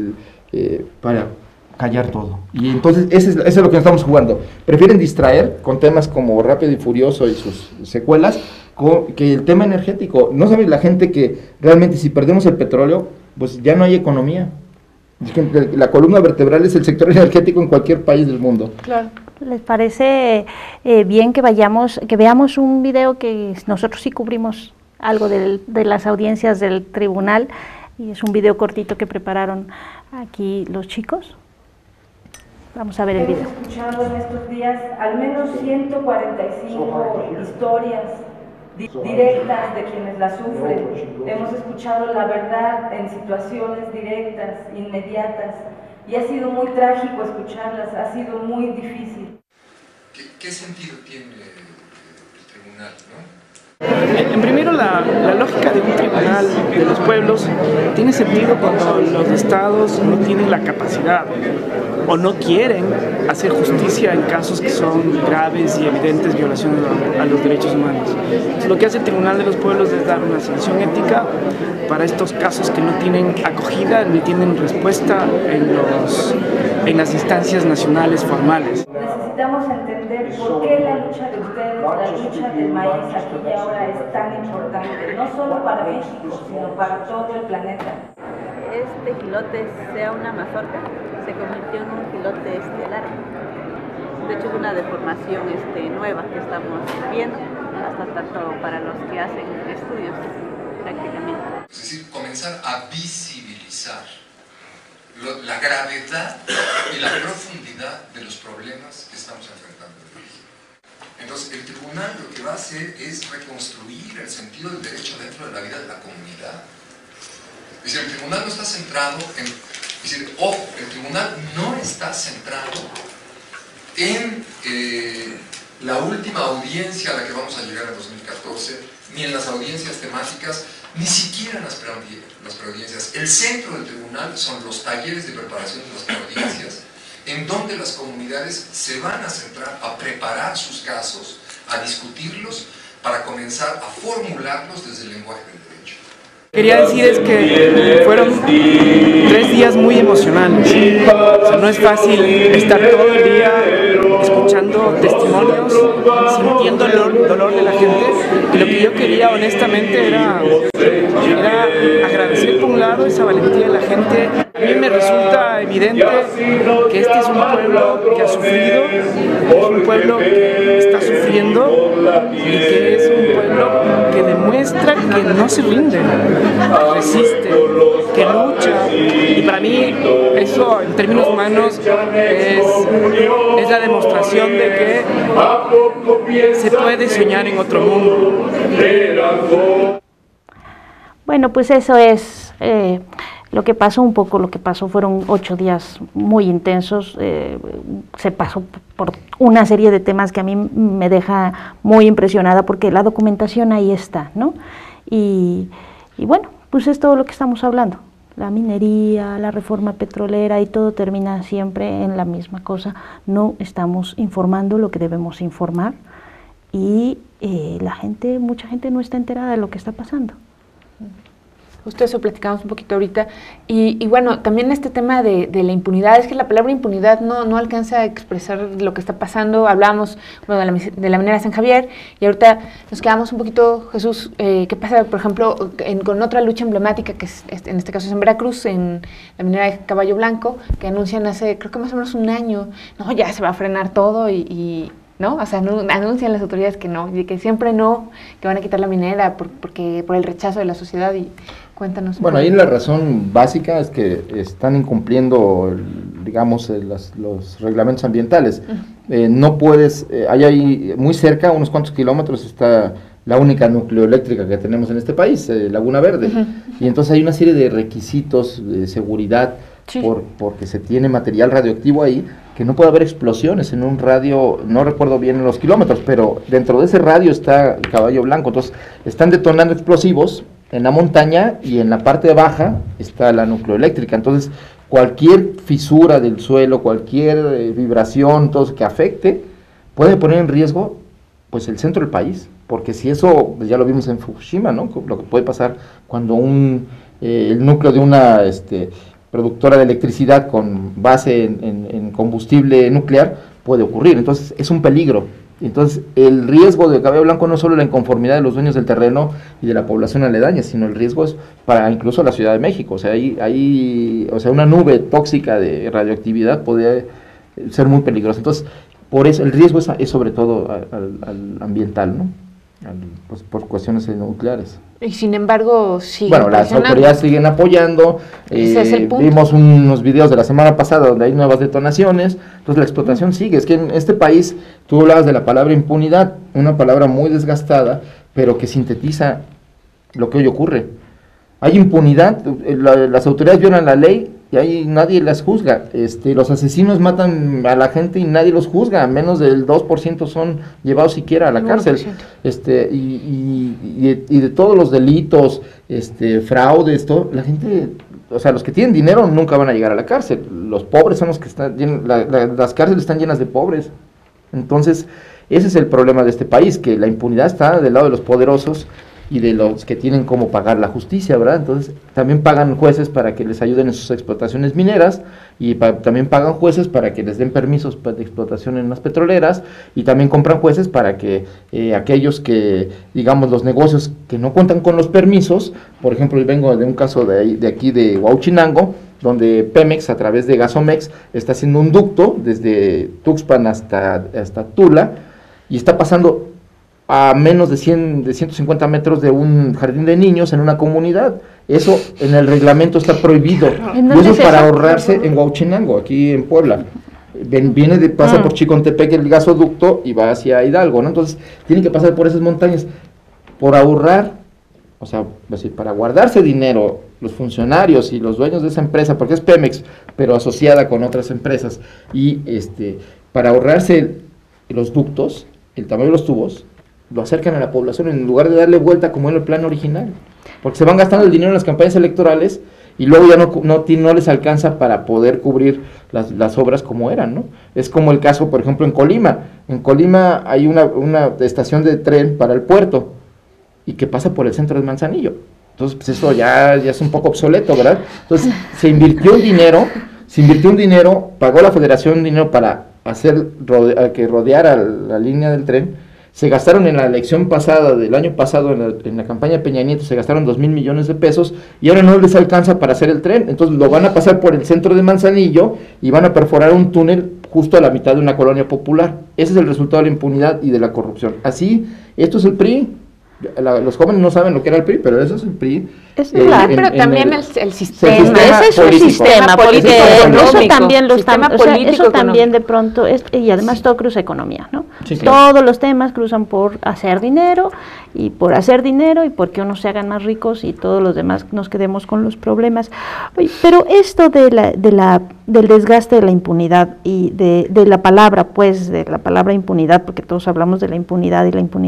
callar todo. Y entonces eso es lo que nos estamos jugando. Prefieren distraer con temas como Rápido y Furioso y sus secuelas que el tema energético. No sabe la gente que realmente si perdemos el petróleo, pues ya no hay economía. La columna vertebral es el sector energético en cualquier país del mundo. Claro. ¿Les parece bien que veamos un video que nosotros sí cubrimos algo de las audiencias del tribunal, y es un video cortito que prepararon aquí los chicos? Vamos a ver el video. Hemos escuchado en estos días al menos 145 historias directas de quienes la sufren. Hemos escuchado la verdad en situaciones directas, inmediatas, y ha sido muy trágico escucharlas, ha sido muy difícil. ¿Qué sentido tiene el tribunal, no? En primero, la lógica de un tribunal de los pueblos tiene sentido cuando los estados no tienen la capacidad o no quieren hacer justicia en casos que son graves y evidentes violaciones a los derechos humanos. Entonces, lo que hace el Tribunal de los Pueblos es dar una sanción ética para estos casos que no tienen acogida ni tienen respuesta en las instancias nacionales formales. Necesitamos entender por qué la lucha de ustedes, la lucha del maíz aquí y ahora es tan importante, no solo para México, sino para todo el planeta. Este jilote, sea una mazorca, se convirtió en un jilote estelar. De hecho, es una deformación nueva que estamos viendo, hasta tanto para los que hacen estudios prácticamente. Es decir, comenzar a visibilizar la gravedad y la profundidad de los problemas que estamos enfrentando en México. Entonces, el tribunal tribunal lo que va a hacer es reconstruir el sentido del derecho dentro de la vida de la comunidad. Es decir, el tribunal no está centrado en... Es decir, ojo, el tribunal no está centrado en la última audiencia a la que vamos a llegar en 2014, ni en las audiencias temáticas, ni siquiera en las preaudiencias. El centro del tribunal son los talleres de preparación de las preaudiencias, en donde las comunidades se van a centrar a preparar sus casos, a discutirlos, para comenzar a formularlos desde el lenguaje del derecho. Quería decirles que fueron 3 días muy emocionantes. O sea, no es fácil estar todo el día escuchando testimonios, sintiendo el dolor de la gente. Y lo que yo quería honestamente era agradecer por un lado esa valentía de la gente. A mí me resulta evidente que este es un pueblo que ha sufrido, es un pueblo que está sufriendo y que es un pueblo que demuestra que no se rinde, que resiste, que lucha. Y para mí eso en términos humanos es la demostración de que se puede soñar en otro mundo. Bueno, pues eso es lo que pasó un poco, lo que pasó fueron 8 días muy intensos, se pasó por una serie de temas que a mí me deja muy impresionada porque la documentación ahí está, ¿no? Y bueno, pues es todo lo que estamos hablando, la minería, la reforma petrolera y todo termina siempre en la misma cosa, no estamos informando lo que debemos informar y mucha gente no está enterada de lo que está pasando. Justo eso platicamos un poquito ahorita, y bueno, también este tema de la impunidad, es que la palabra impunidad no alcanza a expresar lo que está pasando. Hablábamos bueno, de la minera San Javier, y ahorita nos quedamos un poquito, Jesús, ¿qué pasa, por ejemplo, con otra lucha emblemática, que es, en este caso es en Veracruz, en la minera de Caballo Blanco, que anuncian hace, creo que más o menos un año, no, ya se va a frenar todo, ¿no? O sea, anuncian las autoridades que no, y que siempre no, que van a quitar la minera por el rechazo de la sociedad. Y cuéntanos. Bueno, ahí la razón básica es que están incumpliendo, digamos, los reglamentos ambientales. No puedes, ahí muy cerca, unos cuantos kilómetros, está la única nucleoeléctrica que tenemos en este país, Laguna Verde. Y entonces hay una serie de requisitos de seguridad, sí, porque se tiene material radioactivo ahí, que no puede haber explosiones en un radio, no recuerdo bien los kilómetros, pero dentro de ese radio está Caballo Blanco. Entonces están detonando explosivos en la montaña, y en la parte baja está la nucleoeléctrica. Entonces cualquier fisura del suelo, cualquier vibración, todo que afecte, puede poner en riesgo pues el centro del país, porque si eso, pues ya lo vimos en Fukushima, ¿no? Lo que puede pasar cuando el núcleo de una productora de electricidad con base en combustible nuclear puede ocurrir. Entonces es un peligro. Entonces el riesgo de Caballo Blanco no es solo la inconformidad de los dueños del terreno y de la población aledaña, sino el riesgo es para incluso la Ciudad de México. O sea, o sea, una nube tóxica de radioactividad podría ser muy peligrosa. Entonces, por eso el riesgo es sobre todo al ambiental, ¿no? Pues por cuestiones nucleares. Y sin embargo, bueno, las autoridades siguen apoyando. Vimos unos videos de la semana pasada donde hay nuevas detonaciones. Entonces la explotación sigue. Es que en este país, tú hablabas de la palabra impunidad, una palabra muy desgastada, pero que sintetiza lo que hoy ocurre. Hay impunidad, las autoridades violan la ley y ahí nadie las juzga. Los asesinos matan a la gente y nadie los juzga, menos del 2% son llevados siquiera a la cárcel. Y de todos los delitos, fraudes, todo, la gente, o sea, los que tienen dinero nunca van a llegar a la cárcel. Los pobres son los que están, las cárceles están llenas de pobres. Entonces, ese es el problema de este país, que la impunidad está del lado de los poderosos y de los que tienen cómo pagar la justicia, ¿verdad? Entonces también pagan jueces para que les ayuden en sus explotaciones mineras, y también pagan jueces para que les den permisos de explotación en las petroleras, y también compran jueces para que aquellos que, digamos, los negocios que no cuentan con los permisos, por ejemplo, yo vengo de un caso de aquí de Huauchinango, donde Pemex, a través de Gasomex, está haciendo un ducto desde Tuxpan hasta Tula, y está pasando a menos de 150 metros de un jardín de niños en una comunidad. Eso en el reglamento está prohibido. Y eso es para ahorrarse en Huauchinango, aquí en Puebla. pasa por Chicontepec el gasoducto y va hacia Hidalgo, ¿no? Entonces tienen que pasar por esas montañas. Por ahorrar, o sea, para guardarse dinero, los funcionarios y los dueños de esa empresa, porque es Pemex, pero asociada con otras empresas, y para ahorrarse los ductos, el tamaño de los tubos, lo acercan a la población en lugar de darle vuelta como en el plan original, porque se van gastando el dinero en las campañas electorales y luego ya no les alcanza para poder cubrir las obras como eran, ¿no? Es como el caso, por ejemplo, en Colima. En Colima hay una estación de tren para el puerto y que pasa por el centro de Manzanillo. Entonces, pues eso ya es un poco obsoleto, ¿verdad? Entonces, se invirtió un dinero, pagó la federación dinero para hacer que rodeara la línea del tren. Se gastaron en la elección pasada, del año pasado, en la campaña de Peña Nieto, se gastaron 2,000 millones de pesos y ahora no les alcanza para hacer el tren. Entonces lo van a pasar por el centro de Manzanillo y van a perforar un túnel justo a la mitad de una colonia popular. Ese es el resultado de la impunidad y de la corrupción. Así, esto es el PRI. Los jóvenes no saben lo que era el PRI, pero eso es el PRI. Pero también el sistema. Ese es un sistema, porque eso también lo estamos, eso también de pronto, y además todo cruza economía, ¿no? Sí, claro. Todos los temas cruzan por hacer dinero, y porque unos se hagan más ricos y todos los demás nos quedemos con los problemas. Oye, pero esto del desgaste de la impunidad y de la palabra, pues, de la palabra impunidad, porque todos hablamos de la impunidad,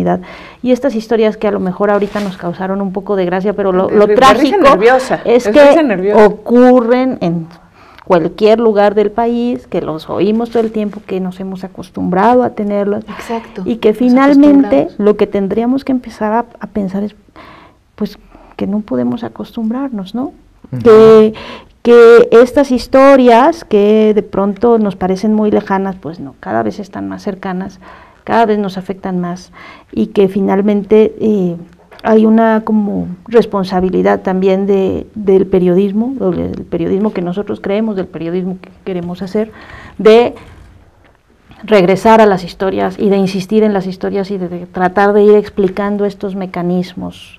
y estas historias que a lo mejor ahorita nos causaron un poco de gracia, pero lo trágico es que ocurren en cualquier lugar del país, que los oímos todo el tiempo, que nos hemos acostumbrado a tenerlos. Exacto. Y que finalmente lo que tendríamos que empezar a pensar es, pues, que no podemos acostumbrarnos, ¿no? Que estas historias que de pronto nos parecen muy lejanas, pues no, cada vez están más cercanas, cada vez nos afectan más, y que finalmente hay una como responsabilidad también del periodismo que nosotros creemos, del periodismo que queremos hacer, de regresar a las historias y de insistir en las historias y de tratar de ir explicando estos mecanismos.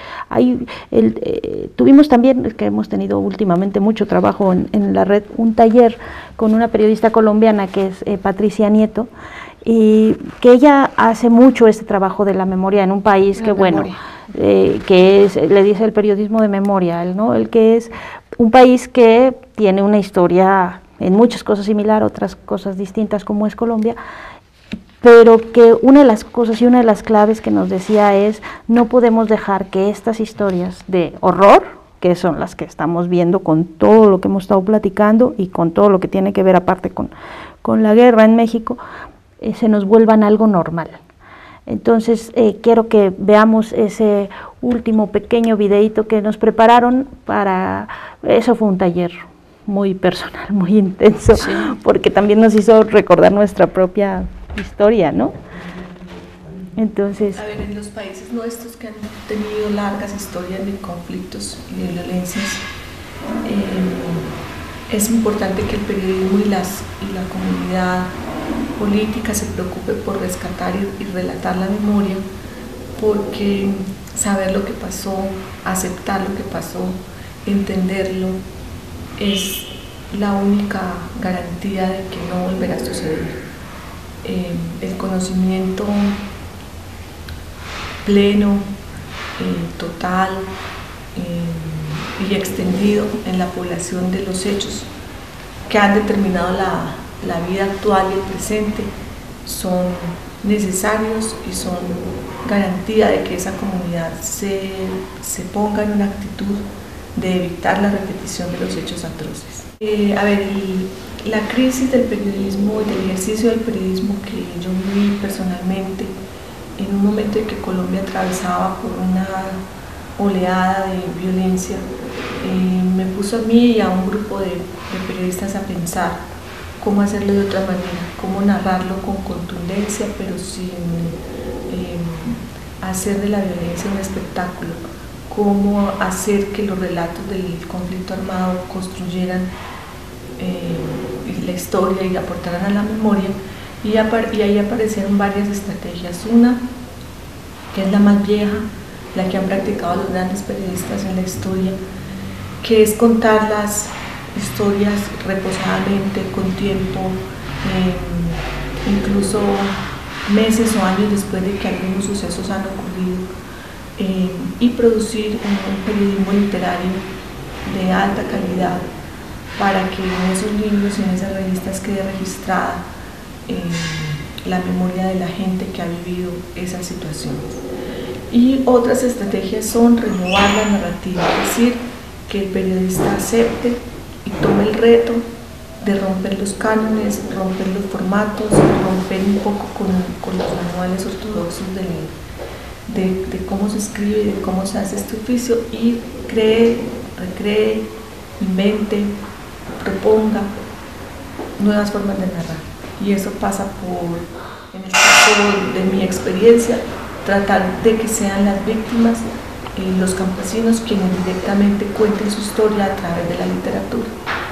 Tuvimos también, que hemos tenido últimamente mucho trabajo en la red, un taller con una periodista colombiana que es Patricia Nieto, y que ella hace mucho este trabajo de la memoria en un país que, bueno, le dice el periodismo de memoria, ¿no? El que es un país que tiene una historia en muchas cosas similar, otras cosas distintas, como es Colombia, pero que una de las cosas y una de las claves que nos decía es: no podemos dejar que estas historias de horror, que son las que estamos viendo con todo lo que hemos estado platicando y con todo lo que tiene que ver aparte con la guerra en México, se nos vuelvan algo normal. Entonces quiero que veamos ese último pequeño videíto que nos prepararon para, eso fue un taller muy personal, muy intenso, sí, porque también nos hizo recordar nuestra propia historia, ¿no? Entonces, a ver, en los países nuestros que han tenido largas historias de conflictos y de violencias, es importante que el periodismo y la comunidad política se preocupe por rescatar y relatar la memoria, porque saber lo que pasó, aceptar lo que pasó, entenderlo, es la única garantía de que no volverá a suceder. El conocimiento pleno, total y extendido en la población de los hechos que han determinado la vida actual y el presente son necesarios y son garantía de que esa comunidad se ponga en una actitud de evitar la repetición de los hechos atroces. La crisis del periodismo y del ejercicio del periodismo que yo viví personalmente en un momento en que Colombia atravesaba por una oleada de violencia, me puso a mí y a un grupo de periodistas a pensar cómo hacerlo de otra manera, cómo narrarlo con contundencia, pero sin hacer de la violencia un espectáculo, cómo hacer que los relatos del conflicto armado construyeran la historia y aportaran a la memoria, y ahí aparecieron varias estrategias. Una, que es la más vieja, la que han practicado los grandes periodistas en la historia, que es contar las historias reposadamente, con tiempo, incluso meses o años después de que algunos sucesos han ocurrido, y producir un periodismo literario de alta calidad para que en esos libros y en esas revistas quede registrada la memoria de la gente que ha vivido esas situaciones. Y otras estrategias son renovar la narrativa, es decir, que el periodista acepte y tome el reto de romper los cánones, romper los formatos, romper un poco con los manuales ortodoxos de cómo se escribe y de cómo se hace este oficio, y cree, recree, invente, proponga nuevas formas de narrar. Y eso pasa por, en el caso de mi experiencia, tratar de que sean las víctimas, los campesinos, quienes directamente cuenten su historia a través de la literatura.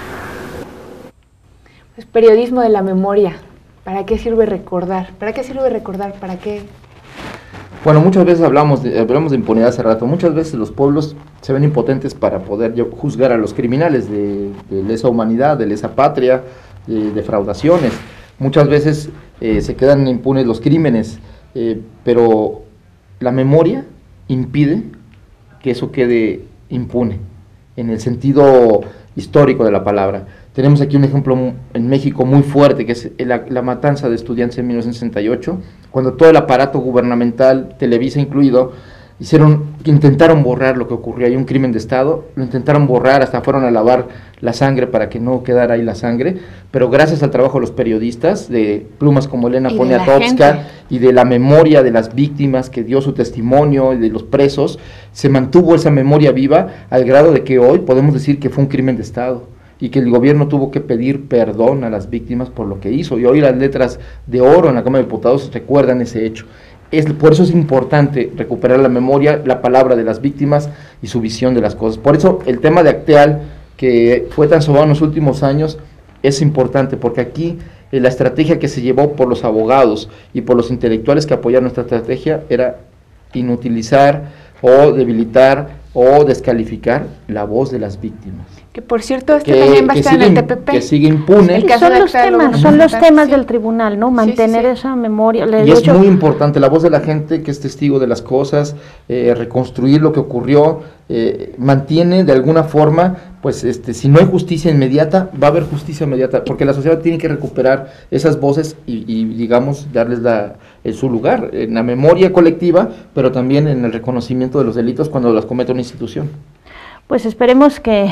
Pues periodismo de la memoria. ¿Para qué sirve recordar? ¿Para qué sirve recordar? ¿Para qué? Bueno, muchas veces hablamos de impunidad hace rato. Muchas veces los pueblos se ven impotentes para poder juzgar a los criminales de lesa humanidad, de lesa patria, de defraudaciones. Muchas veces se quedan impunes los crímenes, pero la memoria impide que eso quede impune, en el sentido histórico de la palabra. Tenemos aquí un ejemplo en México muy fuerte, que es la matanza de estudiantes en 1968, cuando todo el aparato gubernamental, Televisa incluido, intentaron borrar lo que ocurría. Hay un crimen de Estado, lo intentaron borrar, hasta fueron a lavar la sangre para que no quedara ahí la sangre, pero gracias al trabajo de los periodistas, de plumas como Elena Poniatowska y de la memoria de las víctimas que dio su testimonio y de los presos, se mantuvo esa memoria viva al grado de que hoy podemos decir que fue un crimen de Estado y que el gobierno tuvo que pedir perdón a las víctimas por lo que hizo, y hoy las letras de oro en la Cámara de Diputados recuerdan ese hecho. Por eso es importante recuperar la memoria, la palabra de las víctimas y su visión de las cosas. Por eso el tema de Acteal, que fue tan sonado en los últimos años, es importante, porque aquí la estrategia que se llevó por los abogados y por los intelectuales que apoyaron nuestra estrategia era inutilizar o debilitar o descalificar la voz de las víctimas. Que por cierto, también va a estar en el TPP. Que sigue impune. Son los temas del tribunal, ¿no? Mantener esa memoria. Y es muy importante la voz de la gente que es testigo de las cosas, reconstruir lo que ocurrió, mantiene de alguna forma, pues si no hay justicia inmediata, va a haber justicia inmediata, porque la sociedad tiene que recuperar esas voces y digamos, darles su lugar en la memoria colectiva, pero también en el reconocimiento de los delitos cuando las comete una institución. Pues esperemos que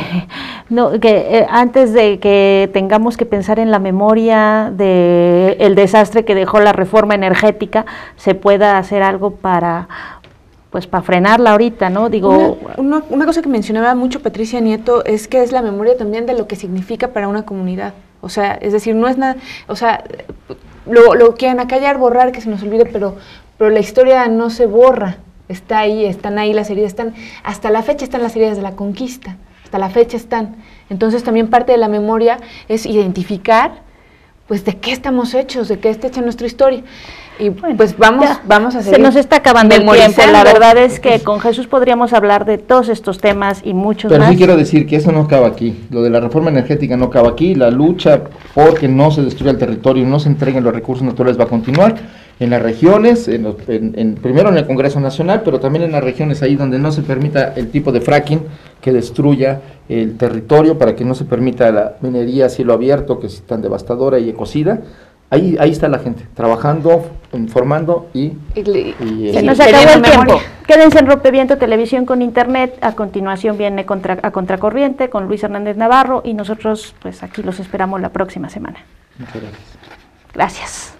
antes de que tengamos que pensar en la memoria del desastre que dejó la reforma energética, se pueda hacer algo para frenarla ahorita, ¿no? Digo, una cosa que mencionaba mucho Patricia Nieto es que es la memoria también de lo que significa para una comunidad. O sea, es decir, no es nada, o sea, lo quieren acallar, borrar, que se nos olvide, pero la historia no se borra. Está ahí, están ahí las heridas, hasta la fecha están las heridas de la conquista, hasta la fecha están. Entonces también parte de la memoria es identificar, pues, de qué estamos hechos, de qué está hecha nuestra historia. Y bueno, pues vamos a seguir. Se nos está acabando el tiempo. La verdad es que con Jesús podríamos hablar de todos estos temas y muchos más. Pero sí quiero decir que eso no acaba aquí. Lo de la reforma energética no acaba aquí. La lucha porque no se destruya el territorio y no se entreguen los recursos naturales va a continuar en las regiones, primero en el Congreso Nacional, pero también en las regiones ahí donde no se permita el tipo de fracking que destruya el territorio, para que no se permita la minería a cielo abierto, que es tan devastadora y ecocida. Ahí está la gente, trabajando, informando y se nos acabó el tiempo. Quédense en Rompeviento Televisión con Internet. A continuación viene a Contracorriente con Luis Hernández Navarro, y nosotros pues aquí los esperamos la próxima semana. Muchas gracias. Gracias.